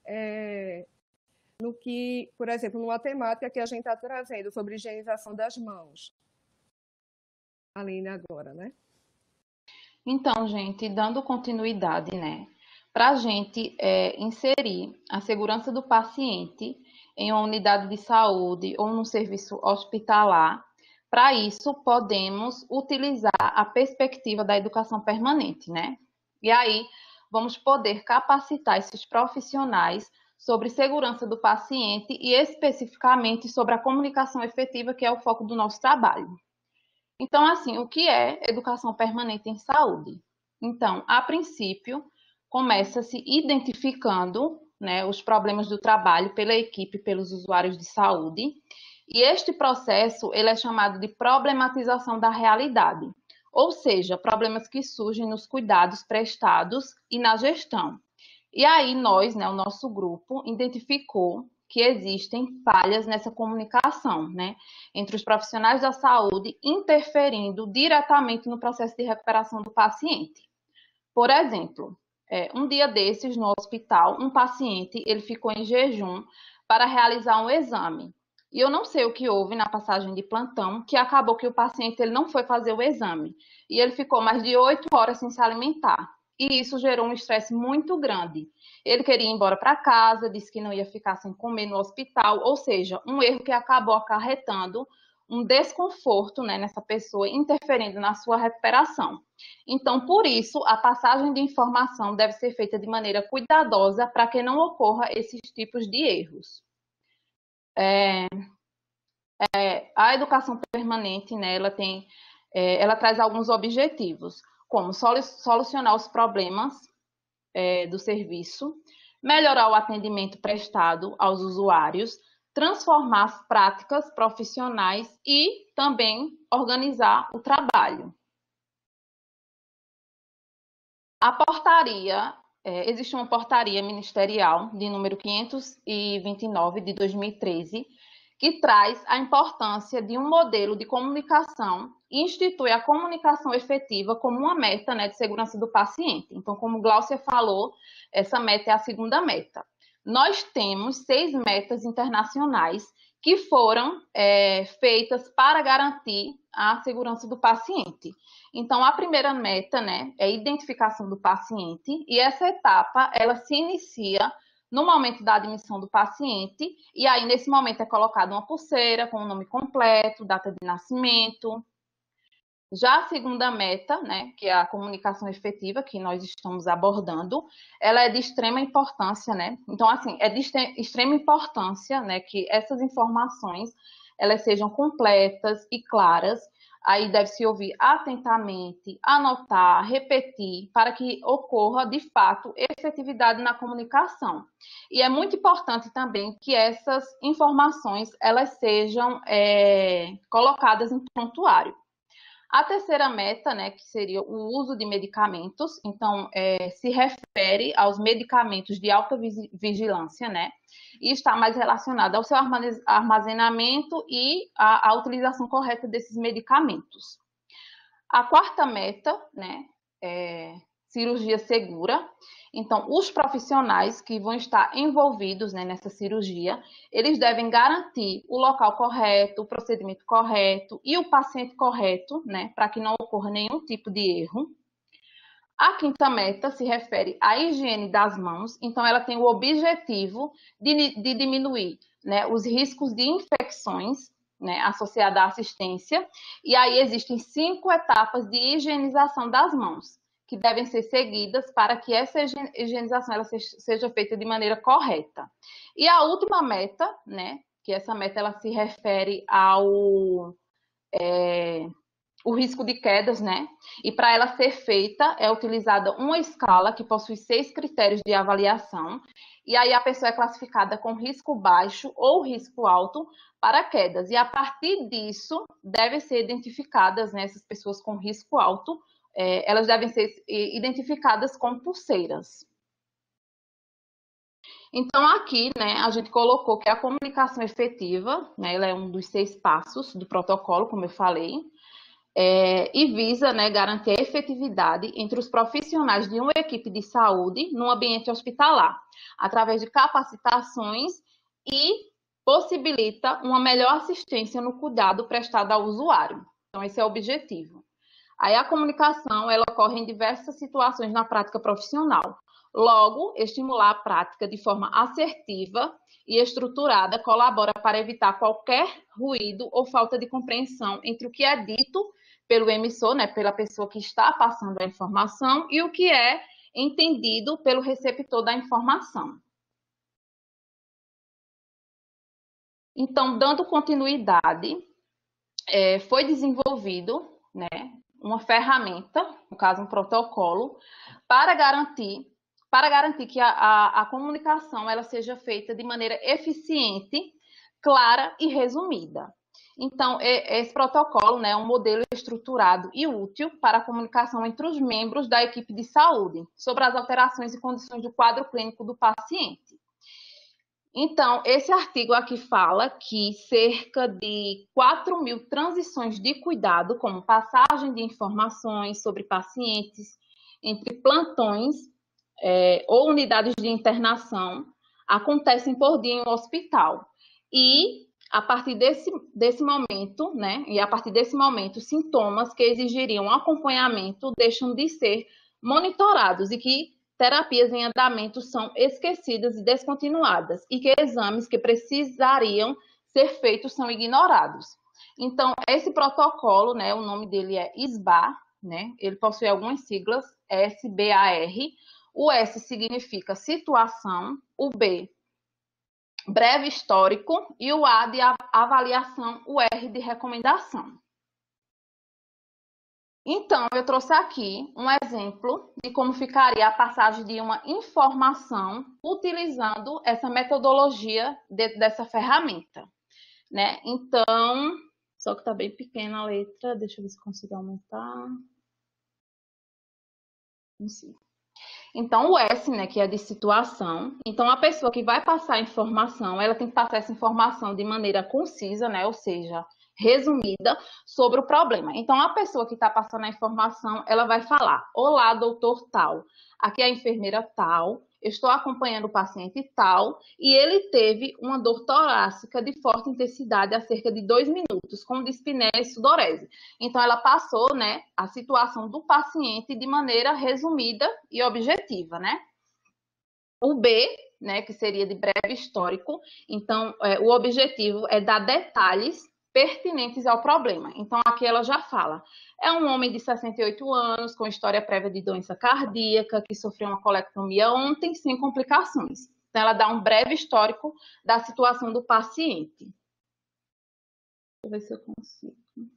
no que, por exemplo, numa temática que a gente está trazendo sobre higienização das mãos. Aline agora, né? Então, gente, dando continuidade, né? Para a gente inserir a segurança do paciente em uma unidade de saúde ou num serviço hospitalar, para isso podemos utilizar a perspectiva da educação permanente, né? E aí vamos poder capacitar esses profissionais sobre segurança do paciente e especificamente sobre a comunicação efetiva, que é o foco do nosso trabalho. Então, assim, o que é educação permanente em saúde? Então, a princípio, começa-se identificando, né, os problemas do trabalho pela equipe, pelos usuários de saúde, e este processo ele é chamado de problematização da realidade, ou seja, problemas que surgem nos cuidados prestados e na gestão. E aí nós, né, o nosso grupo, identificou que existem falhas nessa comunicação, né, entre os profissionais da saúde interferindo diretamente no processo de recuperação do paciente. Por exemplo, um dia desses no hospital, um paciente ele ficou em jejum para realizar um exame. E eu não sei o que houve na passagem de plantão, que acabou que o paciente ele não foi fazer o exame. E ele ficou mais de 8 horas sem se alimentar. E isso gerou um estresse muito grande. Ele queria ir embora para casa, disse que não ia ficar sem comer no hospital, ou seja, um erro que acabou acarretando um desconforto, né, nessa pessoa, interferindo na sua recuperação. Então, por isso, a passagem de informação deve ser feita de maneira cuidadosa para que não ocorra esses tipos de erros. A educação permanente, né, ela traz alguns objetivos, como solucionar os problemas do serviço, melhorar o atendimento prestado aos usuários, transformar as práticas profissionais e também organizar o trabalho. A portaria, existe uma portaria ministerial de número 529 de 2013, que traz a importância de um modelo de comunicação e institui a comunicação efetiva como uma meta, né, de segurança do paciente. Então, como Gláucia falou, essa meta é a segunda meta. Nós temos 6 metas internacionais que foram feitas para garantir a segurança do paciente. Então, a primeira meta, né, é a identificação do paciente, e essa etapa, ela se inicia no momento da admissão do paciente, e aí nesse momento é colocada uma pulseira com o nome completo, data de nascimento. Já a segunda meta, né, que é a comunicação efetiva, que nós estamos abordando, ela é de extrema importância, né? Então, assim, é de extrema importância, né, que essas informações, elas sejam completas e claras. Aí deve-se ouvir atentamente, anotar, repetir, para que ocorra, de fato, efetividade na comunicação. E é muito importante também que essas informações, elas sejam colocadas em prontuário. A terceira meta, né, que seria o uso de medicamentos, então se refere aos medicamentos de alta vigilância, né, e está mais relacionada ao seu armazenamento e à utilização correta desses medicamentos. A quarta meta, né, é cirurgia segura. Então, os profissionais que vão estar envolvidos, né, nessa cirurgia, eles devem garantir o local correto, o procedimento correto e o paciente correto, né, para que não ocorra nenhum tipo de erro. A quinta meta se refere à higiene das mãos, então ela tem o objetivo de diminuir, né, os riscos de infecções, né, associadas à assistência, e aí existem 5 etapas de higienização das mãos, que devem ser seguidas para que essa higienização ela seja feita de maneira correta. E a última meta, né, que essa meta ela se refere ao o risco de quedas, né? E para ela ser feita, é utilizada uma escala que possui 6 critérios de avaliação, e aí a pessoa é classificada com risco baixo ou risco alto para quedas. E a partir disso, devem ser identificadas, né, essas pessoas com risco alto, elas devem ser identificadas com pulseiras. Então, aqui, né, a gente colocou que a comunicação efetiva, né, ela é um dos 6 passos do protocolo, como eu falei, e visa, né, garantir a efetividade entre os profissionais de uma equipe de saúde no ambiente hospitalar, através de capacitações e possibilita uma melhor assistência no cuidado prestado ao usuário. Então, esse é o objetivo. Aí, a comunicação, ela ocorre em diversas situações na prática profissional. Logo, estimular a prática de forma assertiva e estruturada colabora para evitar qualquer ruído ou falta de compreensão entre o que é dito pelo emissor, né, pela pessoa que está passando a informação, e o que é entendido pelo receptor da informação. Então, dando continuidade, foi desenvolvido, né, uma ferramenta, no caso um protocolo, para garantir que a comunicação ela seja feita de maneira eficiente, clara e resumida. Então, esse protocolo, né, é um modelo estruturado e útil para a comunicação entre os membros da equipe de saúde sobre as alterações e condições do quadro clínico do paciente. Então, esse artigo aqui fala que cerca de 4.000 transições de cuidado, como passagem de informações sobre pacientes entre plantões ou unidades de internação, acontecem por dia em um hospital. E, a partir desse momento, né, sintomas que exigiriam acompanhamento deixam de ser monitorados e que terapias em andamento são esquecidas e descontinuadas, e que exames que precisariam ser feitos são ignorados. Então, esse protocolo, né, o nome dele é SBAR, né, ele possui algumas siglas, SBAR. O S significa situação, o B, breve histórico, e o A de avaliação, o R de recomendação. Então, eu trouxe aqui um exemplo de como ficaria a passagem de uma informação utilizando essa metodologia dentro dessa ferramenta, né? Então, só que está bem pequena a letra, deixa eu ver se consigo aumentar. Sim. Então, o S, né, que é de situação. Então, a pessoa que vai passar a informação, ela tem que passar essa informação de maneira concisa, né, ou seja, resumida sobre o problema. Então, a pessoa que está passando a informação, ela vai falar: olá, doutor tal, aqui é a enfermeira tal, estou acompanhando o paciente tal, e ele teve uma dor torácica de forte intensidade há cerca de 2 minutos, com dispneia e sudorese. Então, ela passou, né, a situação do paciente de maneira resumida e objetiva, né? O B, né, que seria de breve histórico, então, o objetivo é dar detalhes pertinentes ao problema. Então, aqui ela já fala: é um homem de 68 anos, com história prévia de doença cardíaca, que sofreu uma colectomia ontem, sem complicações. Então, ela dá um breve histórico da situação do paciente. Deixa eu ver se eu consigo.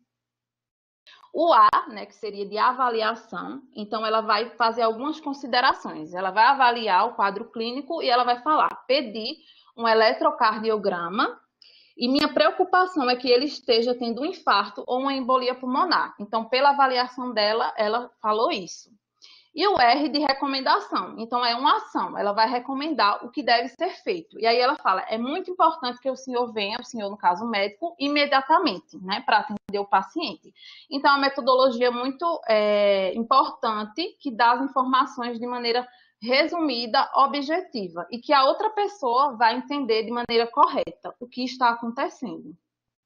O A, né, que seria de avaliação, então ela vai fazer algumas considerações. Ela vai avaliar o quadro clínico e ela vai falar: pedir um eletrocardiograma, e minha preocupação é que ele esteja tendo um infarto ou uma embolia pulmonar. Então, pela avaliação dela, ela falou isso. E o R de recomendação. Então, é uma ação. Ela vai recomendar o que deve ser feito. E aí ela fala: é muito importante que o senhor venha, o senhor, no caso, médico, imediatamente, né, para atender o paciente. Então, é uma metodologia muito importante, que dá as informações de maneira resumida, objetiva, e que a outra pessoa vai entender de maneira correta o que está acontecendo.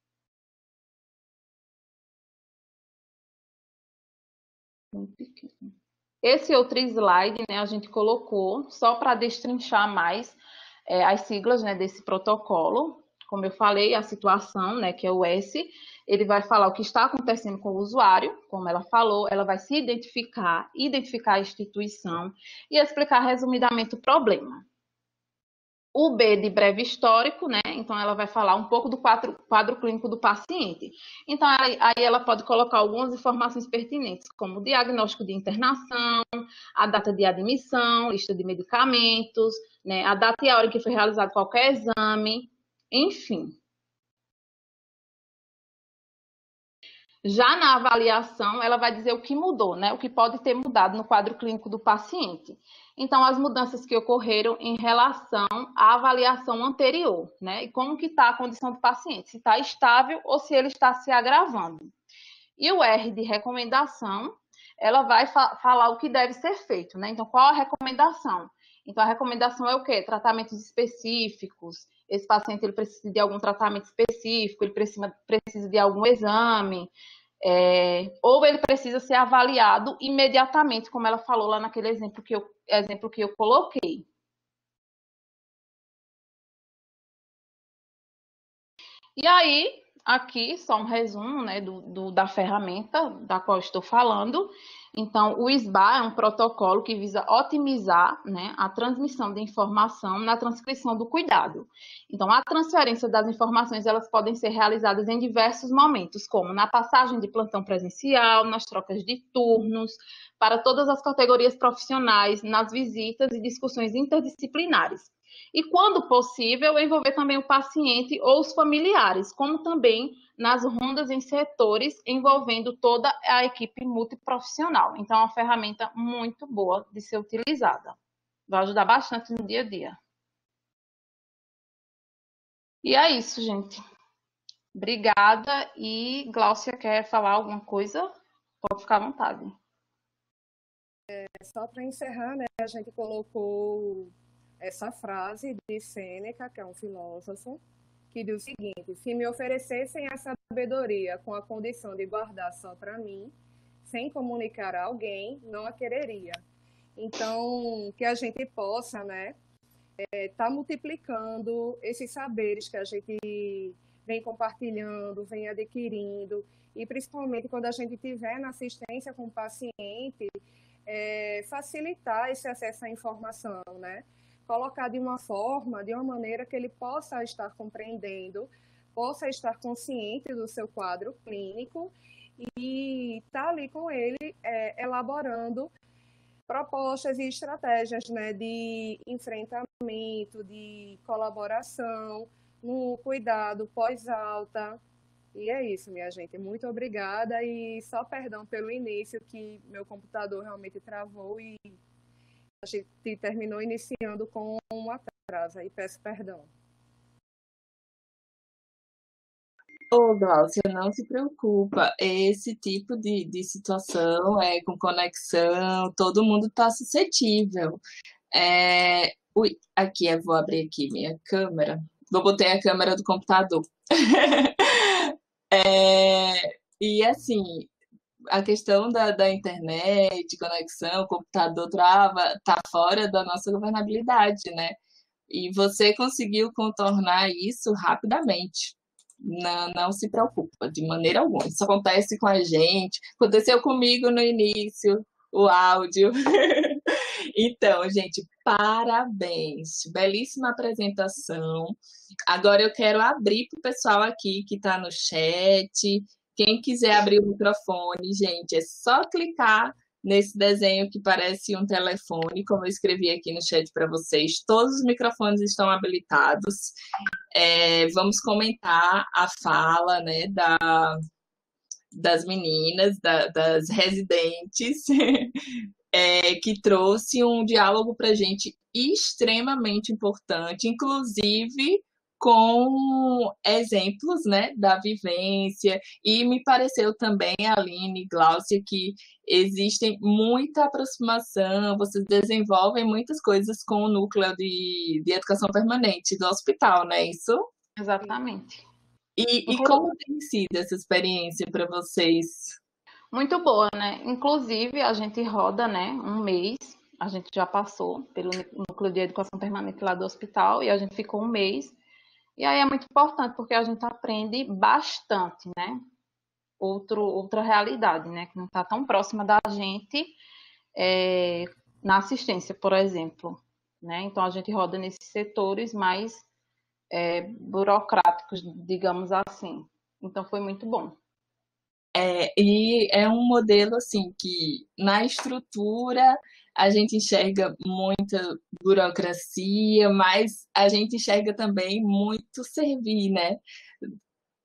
Muito pequeno. Esse outro slide, né, a gente colocou só para destrinchar mais as siglas, né, desse protocolo. Como eu falei, a situação, né, que é o S, ele vai falar o que está acontecendo com o usuário, como ela falou, ela vai se identificar a instituição e explicar resumidamente o problema. O B de breve histórico, né? Então, ela vai falar um pouco do quadro clínico do paciente. Então, aí ela pode colocar algumas informações pertinentes, como o diagnóstico de internação, a data de admissão, lista de medicamentos, né? A data e a hora em que foi realizado qualquer exame, enfim. Já na avaliação, ela vai dizer o que mudou, né? O que pode ter mudado no quadro clínico do paciente. Então, as mudanças que ocorreram em relação à avaliação anterior, né? E como que está a condição do paciente, se está estável ou se ele está se agravando. E o R de recomendação, ela vai falar o que deve ser feito, né? Então, qual a recomendação? Então, a recomendação é o quê? Tratamentos específicos. Esse paciente ele precisa de algum tratamento específico, ele precisa de algum exame, ou ele precisa ser avaliado imediatamente, como ela falou lá naquele exemplo que eu coloquei. E aí, aqui só um resumo, né, da ferramenta da qual estou falando. Então, o SBA é um protocolo que visa otimizar, né, a transmissão de informação na transcrição do cuidado. Então, a transferência das informações elas podem ser realizadas em diversos momentos, como na passagem de plantão presencial, nas trocas de turnos, para todas as categorias profissionais, nas visitas e discussões interdisciplinares. E, quando possível, envolver também o paciente ou os familiares, como também nas rondas em setores envolvendo toda a equipe multiprofissional. Então, é uma ferramenta muito boa de ser utilizada. Vai ajudar bastante no dia a dia. E é isso, gente. Obrigada. E Gláucia quer falar alguma coisa? Pode ficar à vontade. Só para encerrar, né, a gente colocou essa frase de Sêneca, que é um filósofo, que diz o seguinte: se me oferecessem a sabedoria com a condição de guardar só para mim, sem comunicar a alguém, não a quereria. Então, que a gente possa, né, tá multiplicando esses saberes que a gente vem compartilhando, vem adquirindo, e principalmente quando a gente estiver na assistência com o paciente, facilitar esse acesso à informação, né? Colocar de uma forma, de uma maneira que ele possa estar compreendendo, possa estar consciente do seu quadro clínico e estar ali com ele elaborando propostas e estratégias, né, de enfrentamento, de colaboração, no cuidado pós-alta. E é isso, minha gente. Muito obrigada e só perdão pelo início, que meu computador realmente travou e a gente terminou iniciando com um atraso, e peço perdão. Ô, Glaucia, não se preocupa. Esse tipo de situação com conexão, todo mundo está suscetível. Ui, aqui, eu vou abrir aqui minha câmera. Vou botar a câmera do computador. E assim, a questão da internet, conexão, computador trava, tá fora da nossa governabilidade, né? E você conseguiu contornar isso rapidamente. Não se preocupa, de maneira alguma. Isso acontece com a gente, aconteceu comigo no início, o áudio. Então, gente, parabéns. Belíssima apresentação. Agora eu quero abrir para o pessoal aqui que está no chat. Quem quiser abrir o microfone, gente, é só clicar nesse desenho que parece um telefone, como eu escrevi aqui no chat para vocês. Todos os microfones estão habilitados. Vamos comentar a fala, né, das meninas, das residentes, que trouxe um diálogo para a gente extremamente importante, inclusive com exemplos, né, da vivência, e me pareceu também, Aline e Gláucia, que existe muita aproximação, vocês desenvolvem muitas coisas com o núcleo de educação permanente do hospital, não é isso? Exatamente. E como tem sido essa experiência para vocês? Muito boa, né? Inclusive, a gente roda, né, um mês, a gente já passou pelo núcleo de educação permanente lá do hospital e a gente ficou um mês. E aí é muito importante porque a gente aprende bastante, né? Outra realidade, né? Que não está tão próxima da gente na assistência, por exemplo, né? Então a gente roda nesses setores mais burocráticos, digamos assim. Então foi muito bom. E é um modelo assim que na estrutura a gente enxerga muita burocracia, mas a gente enxerga também muito servir, né?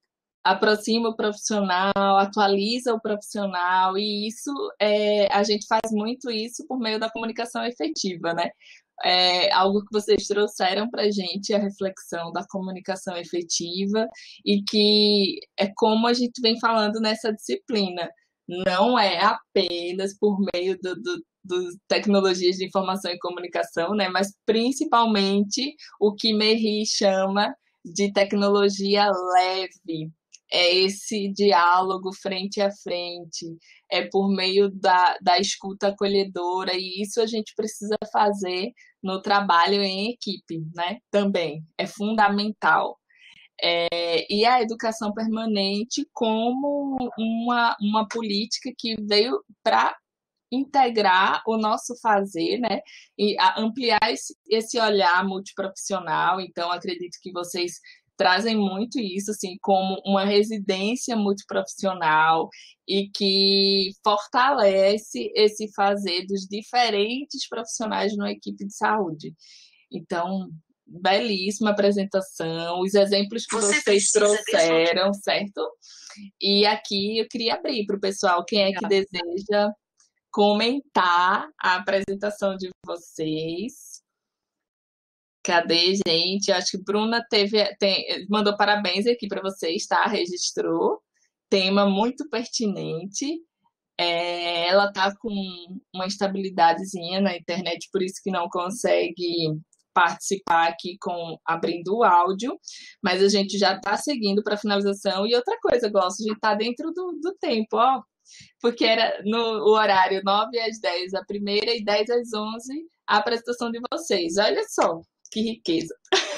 aproxima o profissional, atualiza o profissional, e isso a gente faz muito isso por meio da comunicação efetiva, né? Algo que vocês trouxeram para a gente, a reflexão da comunicação efetiva, e que é como a gente vem falando nessa disciplina, não é apenas por meio dos tecnologias de informação e comunicação, né? Mas principalmente o que Merri chama de tecnologia leve. É esse diálogo frente a frente, é por meio da escuta acolhedora, e isso a gente precisa fazer no trabalho em equipe, né? Também é fundamental. E a educação permanente como uma política que veio para integrar o nosso fazer, né? E ampliar esse olhar multiprofissional. Então, acredito que vocês trazem muito isso, assim, como uma residência multiprofissional e que fortalece esse fazer dos diferentes profissionais numa equipe de saúde. Então, belíssima apresentação, os exemplos que vocês trouxeram, certo? E aqui eu queria abrir para o pessoal, quem é que deseja comentar a apresentação de vocês. Cadê, gente? Acho que Bruna mandou parabéns aqui para vocês, tá? Registrou. Tema muito pertinente. Ela tá com uma estabilidadezinha na internet, por isso que não consegue participar aqui abrindo o áudio, mas a gente já está seguindo para a finalização. E outra coisa, Glaucio, a gente está dentro do tempo, ó, porque era no horário 9h às 10 a primeira e 10h às 11 a apresentação de vocês. Olha só, que riqueza.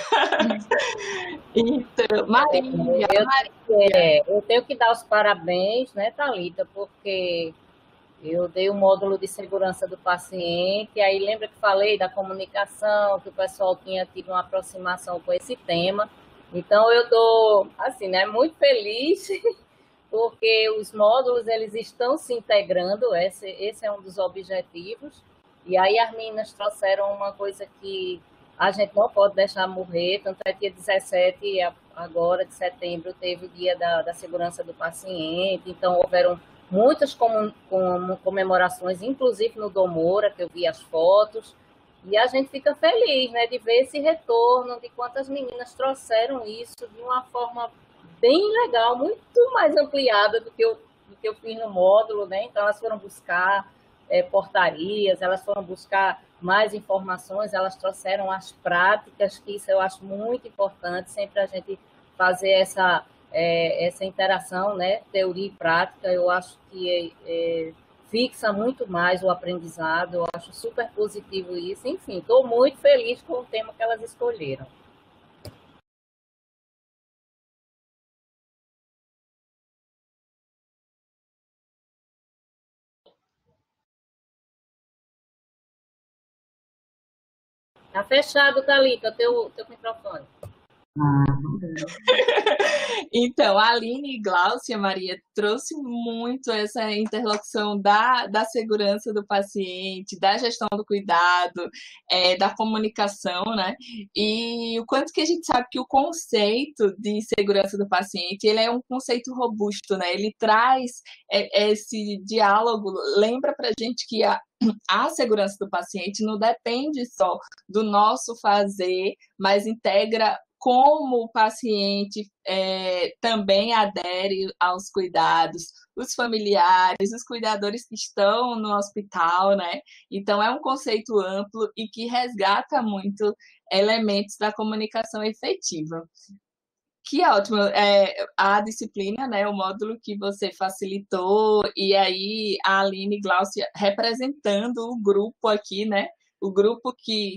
Então, Maria. Eu tenho que dar os parabéns, né, Thalita, porque eu dei o módulo de segurança do paciente, aí lembra que falei da comunicação, que o pessoal tinha tido uma aproximação com esse tema. Então, eu estou, assim, né, muito feliz, porque os módulos, eles estão se integrando, esse é um dos objetivos. E aí as meninas trouxeram uma coisa que a gente não pode deixar morrer, tanto é dia 17 agora de setembro teve o dia da segurança do paciente, então houveram muitas comemorações, inclusive no Domora, que eu vi as fotos, e a gente fica feliz, né, de ver esse retorno, de quantas meninas trouxeram isso de uma forma bem legal, muito mais ampliada do que eu fiz no módulo, né? Então elas foram buscar portarias, elas foram buscar mais informações, elas trouxeram as práticas, que isso eu acho muito importante, sempre a gente fazer essa interação, né, teoria e prática, eu acho que fixa muito mais o aprendizado, eu acho super positivo isso, enfim, estou muito feliz com o tema que elas escolheram. Tá fechado, Thalita, teu microfone. Então, a Aline e Gláucia, Maria, trouxe muito essa interlocução da segurança do paciente, da gestão do cuidado, da comunicação, né? E o quanto que a gente sabe que o conceito de segurança do paciente, ele é um conceito robusto, né? Ele traz esse diálogo, lembra pra gente que a segurança do paciente não depende só do nosso fazer, mas integra como o paciente também adere aos cuidados, os familiares, os cuidadores que estão no hospital, né? Então, é um conceito amplo e que resgata muito elementos da comunicação efetiva. Que ótimo, a disciplina, né, o módulo que você facilitou, e aí a Aline e Gláucia representando o grupo aqui, né, o grupo que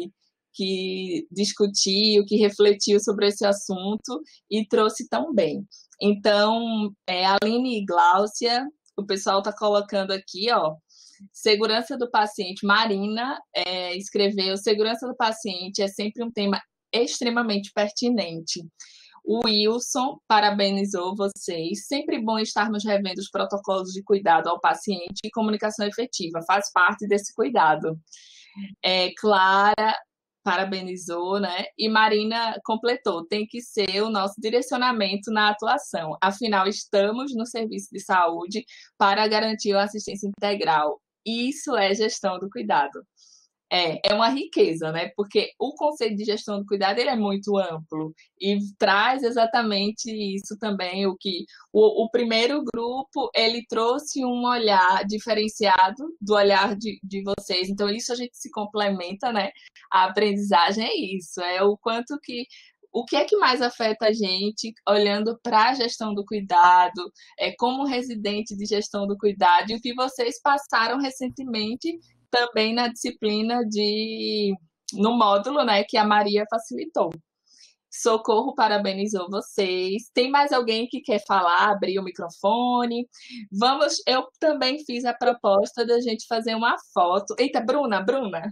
discutiu, que refletiu sobre esse assunto e trouxe tão bem. Então, Aline e Gláucia, o pessoal está colocando aqui, ó, segurança do paciente. Marina escreveu, segurança do paciente é sempre um tema extremamente pertinente. O Wilson parabenizou vocês. Sempre bom estarmos revendo os protocolos de cuidado ao paciente e comunicação efetiva. Faz parte desse cuidado. Clara parabenizou, né? E Marina completou, tem que ser o nosso direcionamento na atuação. Afinal, estamos no serviço de saúde para garantir a assistência integral. Isso é gestão do cuidado. É uma riqueza, né? Porque o conceito de gestão do cuidado ele é muito amplo e traz exatamente isso também, o que o primeiro grupo ele trouxe um olhar diferenciado do olhar de vocês. Então, isso a gente se complementa, né? A aprendizagem é isso, é o quanto que o que é que mais afeta a gente olhando para a gestão do cuidado, como residente de gestão do cuidado, e o que vocês passaram recentemente também na disciplina no módulo, né, que a Maria facilitou. Socorro parabenizou vocês. Tem mais alguém que quer falar, abrir o microfone? Eu também fiz a proposta da gente fazer uma foto. Eita, Bruna.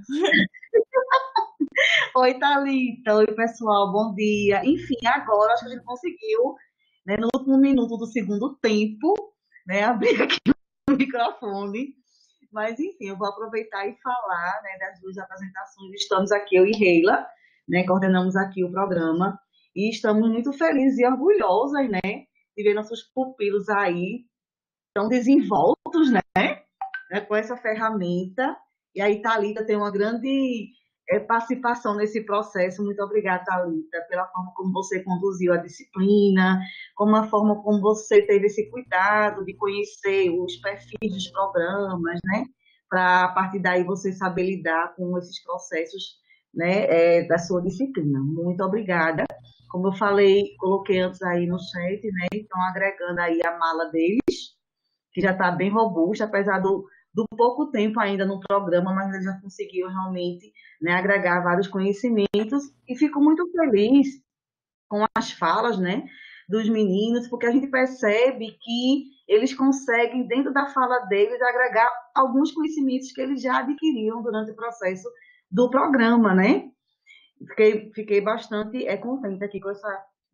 Oi, Thalita. Oi, pessoal. Bom dia. Enfim, agora acho que a gente conseguiu, né, no último minuto do segundo tempo, né, abrir aqui o microfone. Mas, enfim, eu vou aproveitar e falar, né, das duas apresentações. Estamos aqui, eu e Reila, né, coordenamos aqui o programa. E estamos muito felizes e orgulhosas, né, de ver nossos pupilos aí tão desenvoltos, né, com essa ferramenta. E aí, Thalita tem uma grande participação nesse processo. Muito obrigada, Thalita, pela forma como você conduziu a disciplina, como a forma como você teve esse cuidado de conhecer os perfis dos programas, né? Para, a partir daí, você saber lidar com esses processos, né, da sua disciplina. Muito obrigada. Como eu falei, coloquei antes aí no chat, né? Estão agregando aí a mala deles, que já está bem robusta, apesar do pouco tempo ainda no programa, mas ele já conseguiu realmente, né, agregar vários conhecimentos, e fico muito feliz com as falas, né, dos meninos, porque a gente percebe que eles conseguem, dentro da fala deles, agregar alguns conhecimentos que eles já adquiriram durante o processo do programa, né? Fiquei bastante contente aqui com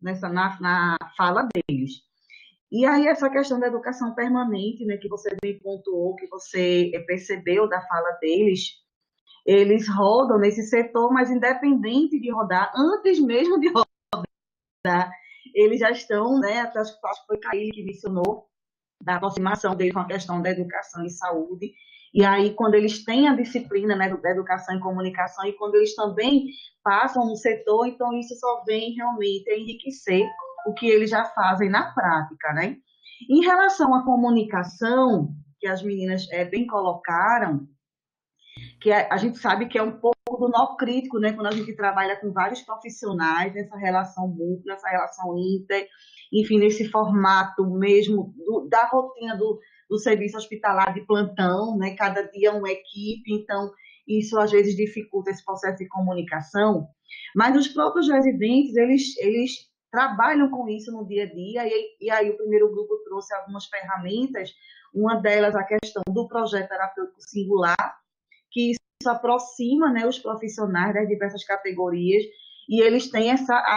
na fala deles. E aí, essa questão da educação permanente, né, que você bem pontuou, que você percebeu da fala deles, eles rodam nesse setor, mas independente de rodar, antes mesmo de rodar, eles já estão, né, acho que foi Caí que mencionou, da aproximação deles com a questão da educação e saúde. E aí, quando eles têm a disciplina, né, da educação e comunicação, e quando eles também passam no setor, então isso só vem realmente a enriquecer o que eles já fazem na prática, né? Em relação à comunicação, que as meninas bem colocaram, que a gente sabe que é um pouco do nó crítico, né? Quando a gente trabalha com vários profissionais, nessa relação mútua, nessa relação inter, enfim, nesse formato mesmo da rotina do serviço hospitalar de plantão, né? Cada dia uma equipe, então isso às vezes dificulta esse processo de comunicação, mas os próprios residentes, eles trabalham com isso no dia a dia, e aí o primeiro grupo trouxe algumas ferramentas, uma delas a questão do projeto terapêutico singular, que isso aproxima, né, os profissionais das diversas categorias, e eles têm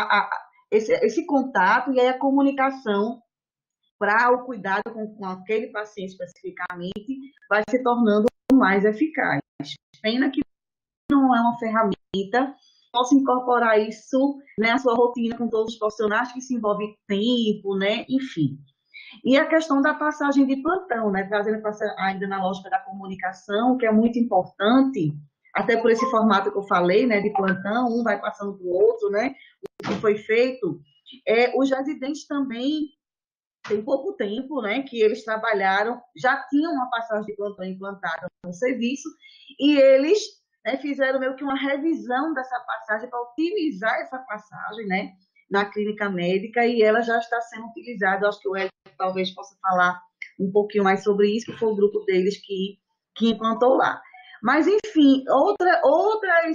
esse contato, e aí a comunicação para o cuidado com aquele paciente especificamente vai se tornando mais eficaz. Pena que não é uma ferramenta possa incorporar isso, né, à sua rotina com todos os profissionais, que se envolve tempo, né, enfim. E a questão da passagem de plantão, né, trazendo ainda na lógica da comunicação, que é muito importante, até por esse formato que eu falei, né, de plantão, um vai passando para o outro, né, o que foi feito. Os residentes também tem pouco tempo, né, que eles trabalharam, já tinham uma passagem de plantão implantada no serviço, e eles, né, fizeram meio que uma revisão dessa passagem para otimizar essa passagem, né, na clínica médica, e ela já está sendo utilizada. Acho que o Hélio talvez possa falar um pouquinho mais sobre isso, que foi o grupo deles que implantou lá. Mas, enfim, outras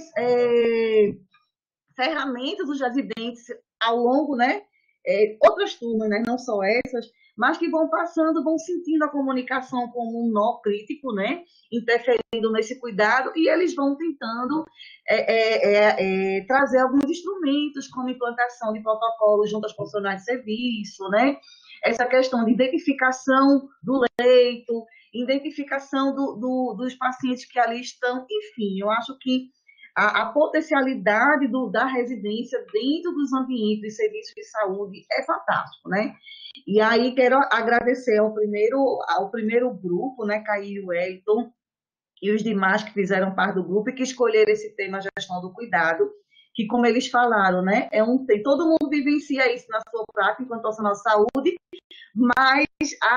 ferramentas dos residentes ao longo, né, outras turmas, né, não só essas, mas que vão passando, vão sentindo a comunicação como um nó crítico, né, interferindo nesse cuidado, e eles vão tentando trazer alguns instrumentos, como implantação de protocolos junto aos profissionais de serviço, né, essa questão de identificação do leito, identificação dos pacientes que ali estão, enfim, eu acho que a potencialidade da residência dentro dos ambientes de serviços de saúde é fantástico, né? E aí quero agradecer ao primeiro grupo, né, Caí e Wellington, e os demais que fizeram parte do grupo e que escolheram esse tema gestão do cuidado, que, como eles falaram, né, todo mundo vivencia isso na sua prática enquanto profissional de saúde, mas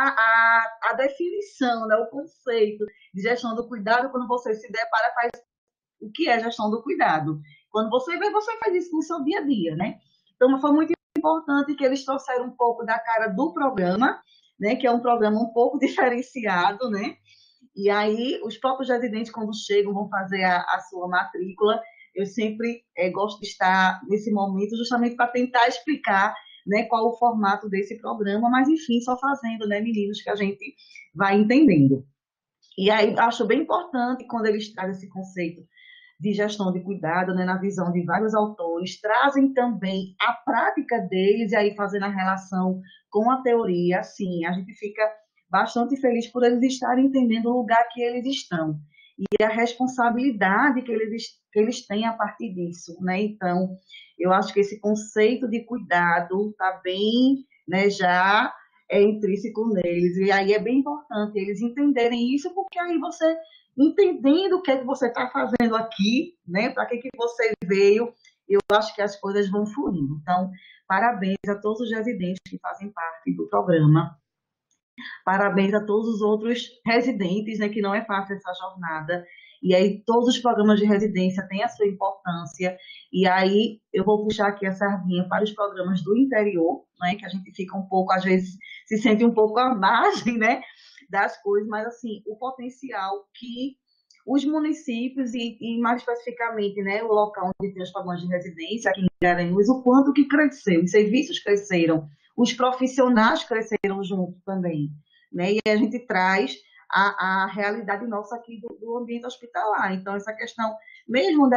a definição, né, o conceito de gestão do cuidado, quando você se depara, faz o que é gestão do cuidado. Quando você vê, você faz isso no seu dia a dia, né? Então, foi muito importante que eles trouxeram um pouco da cara do programa, né, que é um programa um pouco diferenciado, né? E aí, os próprios residentes, quando chegam, vão fazer a sua matrícula. Eu sempre gosto de estar nesse momento justamente para tentar explicar, né, qual o formato desse programa, mas, enfim, só fazendo, né, meninos, que a gente vai entendendo. E aí, acho bem importante quando eles trazem esse conceito de gestão de cuidado, né, na visão de vários autores, trazem também a prática deles, e aí fazendo a relação com a teoria, assim, a gente fica bastante feliz por eles estarem entendendo o lugar que eles estão e a responsabilidade que eles têm a partir disso, né? Então, eu acho que esse conceito de cuidado está bem, né, já intrínseco neles, e aí é bem importante eles entenderem isso, porque aí você, entendendo o que é que você está fazendo aqui, né, para que você veio, eu acho que as coisas vão fluindo. Então, parabéns a todos os residentes que fazem parte do programa. Parabéns a todos os outros residentes, né, que não é fácil essa jornada. E aí, todos os programas de residência têm a sua importância. E aí, eu vou puxar aqui a sardinha para os programas do interior, né, que a gente fica um pouco, às vezes, se sente um pouco à margem, né, das coisas, mas, assim, o potencial que os municípios e mais especificamente, né, o local onde tem os programas de residência, aqui em Garanhuns, o quanto que cresceu, os serviços cresceram, os profissionais cresceram junto também, né? E a gente traz a realidade nossa aqui do ambiente hospitalar. Então, essa questão mesmo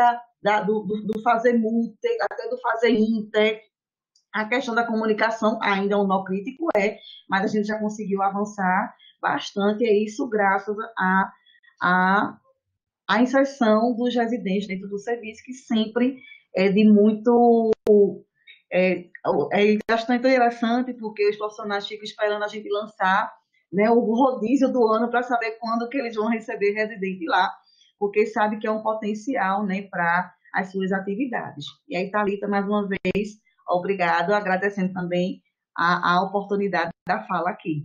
do fazer multi, até do fazer inter, a questão da comunicação ainda é um nó crítico, mas a gente já conseguiu avançar bastante, é isso graças à inserção dos residentes dentro do serviço, que sempre é de muito... É bastante interessante, porque os profissionais ficam esperando a gente lançar, né, o rodízio do ano para saber quando que eles vão receber residente lá, porque sabe que é um potencial, né, para as suas atividades. E aí, Thalita, mais uma vez, obrigado, agradecendo também a oportunidade da fala aqui.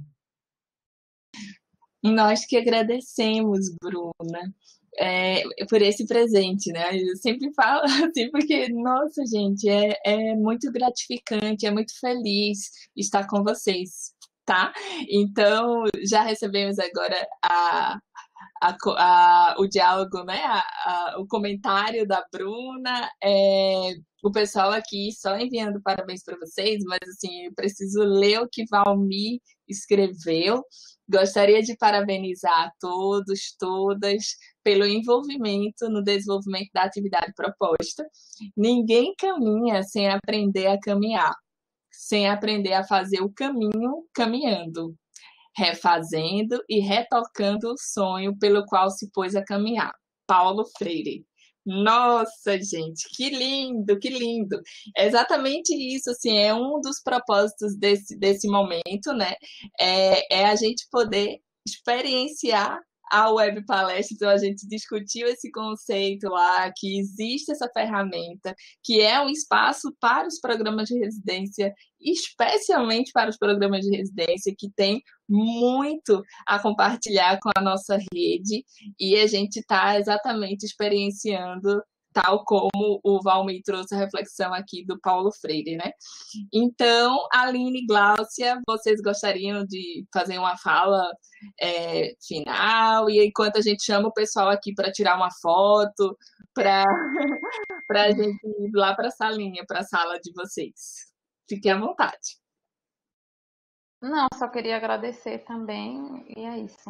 Nós que agradecemos, Bruna, por esse presente, né? Eu sempre falo assim, porque, nossa, gente, é muito gratificante, é muito feliz estar com vocês, tá? Então, já recebemos agora o diálogo, né? O comentário da Bruna, o pessoal aqui só enviando parabéns para vocês, mas assim, eu preciso ler o que Valmir escreveu. Gostaria de parabenizar a todos, todas, pelo envolvimento no desenvolvimento da atividade proposta. Ninguém caminha sem aprender a caminhar, sem aprender a fazer o caminho caminhando, refazendo e retocando o sonho pelo qual se pôs a caminhar. Paulo Freire. Nossa, gente, que lindo, que lindo. É exatamente isso, assim, é um dos propósitos desse momento, né? É a gente poder experienciar a web palestra, então a gente discutiu esse conceito lá, que existe essa ferramenta, que é um espaço para os programas de residência, especialmente para os programas de residência, que tem muito a compartilhar com a nossa rede, e a gente está exatamente experienciando, tal como o Valmir trouxe a reflexão aqui do Paulo Freire, né? Então, Aline e Gláucia, vocês gostariam de fazer uma fala final, e enquanto a gente chama o pessoal aqui para tirar uma foto, para a gente ir lá para a salinha, para a sala de vocês. Fiquem à vontade. Não, só queria agradecer também, e é isso.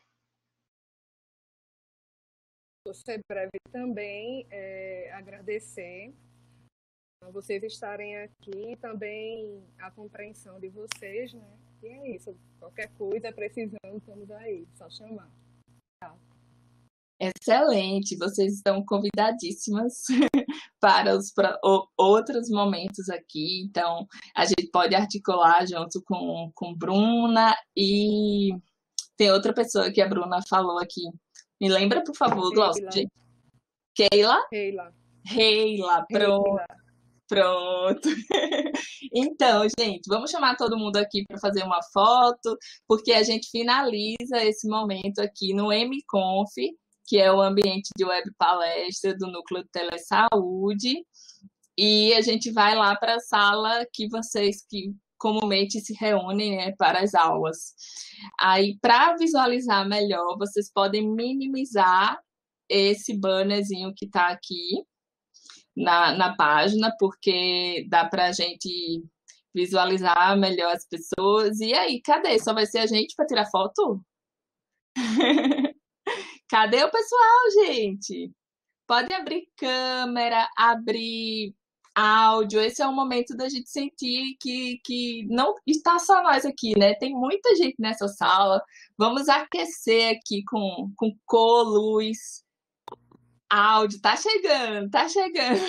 Vou ser breve também, agradecer a vocês estarem aqui, também a compreensão de vocês, né? E é isso, qualquer coisa, precisando, estamos aí, só chamar. Tchau. Excelente, vocês estão convidadíssimas para outros momentos aqui. Então, a gente pode articular junto com Bruna e tem outra pessoa que a Bruna falou aqui. Me lembra, por favor, Glaucia? Keila? Reila, pronto. Pronto. Então, gente, vamos chamar todo mundo aqui para fazer uma foto, porque a gente finaliza esse momento aqui no MConf, que é o ambiente de web palestra do Núcleo de Telesaúde, e a gente vai lá para a sala que vocês que comumente se reúnem, né, para as aulas. Aí, para visualizar melhor, vocês podem minimizar esse bannerzinho que está aqui na página, porque dá para a gente visualizar melhor as pessoas. E aí, cadê? Só vai ser a gente para tirar foto? Cadê o pessoal, gente? Pode abrir câmera, abrir áudio. Esse é o momento da gente sentir que não está só nós aqui, né? Tem muita gente nessa sala. Vamos aquecer aqui com cor, luz, áudio. Tá chegando, tá chegando.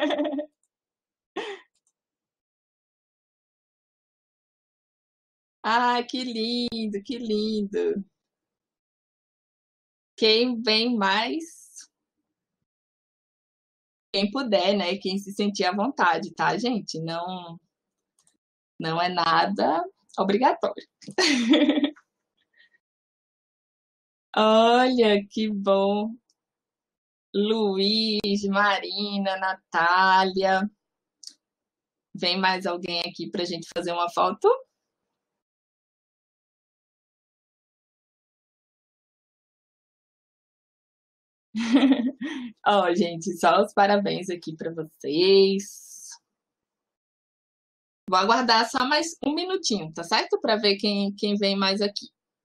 Ah, que lindo, que lindo. Quem vem mais? Quem puder, né? Quem se sentir à vontade, tá, gente? Não é nada obrigatório. Olha, que bom. Luiz, Marina, Natália. Vem mais alguém aqui para a gente fazer uma foto? Ó, gente, só os parabéns aqui para vocês. Vou aguardar só mais um minutinho, tá certo? Para ver quem vem mais aqui.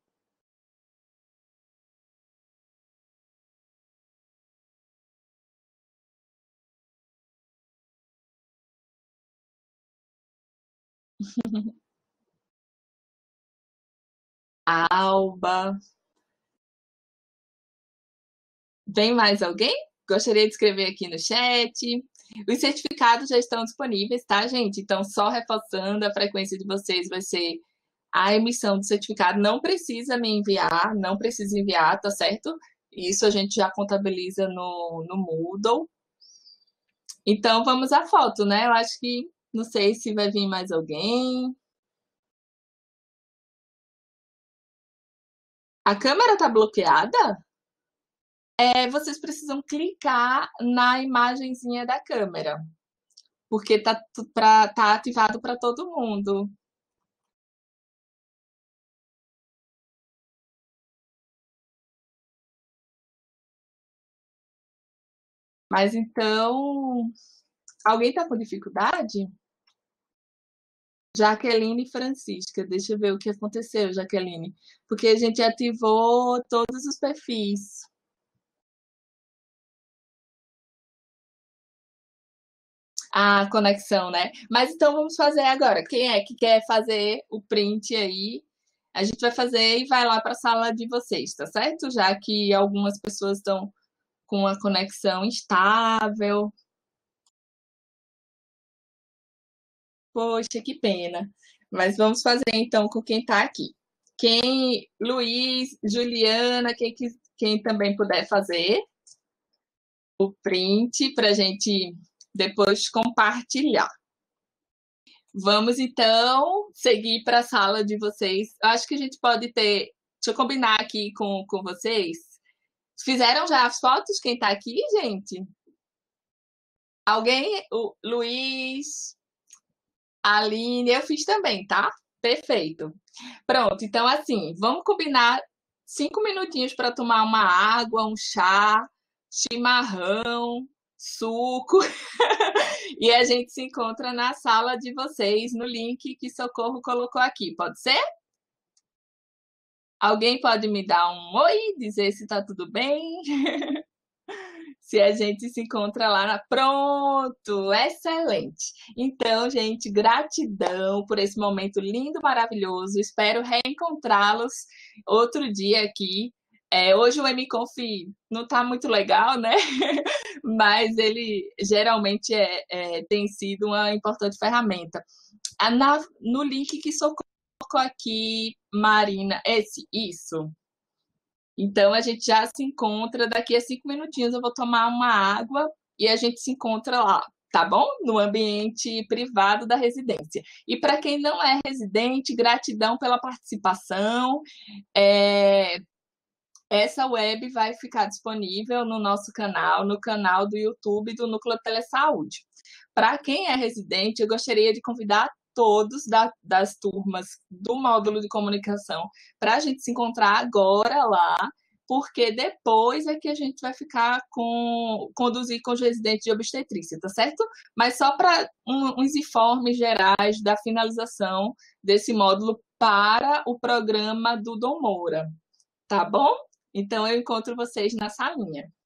Alba. Vem mais alguém? Gostaria de escrever aqui no chat. Os certificados já estão disponíveis, tá, gente? Então, só reforçando, a frequência de vocês vai ser a emissão do certificado. Não precisa me enviar, não precisa enviar, tá certo? Isso a gente já contabiliza no Moodle. Então, vamos à foto, né? Eu acho que, não sei se vai vir mais alguém. A câmera tá bloqueada? Vocês precisam clicar na imagenzinha da câmera, porque tá ativado para todo mundo. Mas então, alguém está com dificuldade? Jaqueline Francisca, deixa eu ver o que aconteceu, Jaqueline, porque a gente ativou todos os perfis. A conexão, né? Mas então vamos fazer agora. Quem é que quer fazer o print aí? A gente vai fazer e vai lá para a sala de vocês, tá certo? Já que algumas pessoas estão com a conexão instável. Poxa, que pena. Mas vamos fazer então com quem está aqui. Luiz, Juliana, quem também puder fazer o print para a gente depois compartilhar. Vamos, então, seguir para a sala de vocês. Acho que a gente pode ter... Deixa eu combinar aqui com vocês. Fizeram já as fotos? Quem está aqui, gente? Alguém? O Luiz, Aline, eu fiz também, tá? Perfeito. Pronto, então, assim, vamos combinar 5 minutinhos para tomar uma água, um chá, chimarrão, suco, e a gente se encontra na sala de vocês, no link que Socorro colocou aqui. Pode ser? Alguém pode me dar um oi, dizer se está tudo bem? Se a gente se encontra lá. Pronto, excelente. Então, gente, gratidão por esse momento lindo, maravilhoso. Espero reencontrá-los outro dia aqui Hoje o MConf não está muito legal, né? Mas ele geralmente tem sido uma importante ferramenta. No link que colocou aqui, Marina, isso. Então, a gente já se encontra, daqui a 5 minutinhos eu vou tomar uma água e a gente se encontra lá, tá bom? No ambiente privado da residência. E para quem não é residente, gratidão pela participação. Essa web vai ficar disponível no nosso canal, no canal do YouTube do Núcleo Telesaúde. Para quem é residente, eu gostaria de convidar todos das turmas do módulo de comunicação para a gente se encontrar agora lá, porque depois é que a gente vai ficar conduzir com os residentes de obstetrícia, tá certo? Mas só para uns informes gerais da finalização desse módulo para o programa do Dom Moura, tá bom? Então, eu encontro vocês na salinha.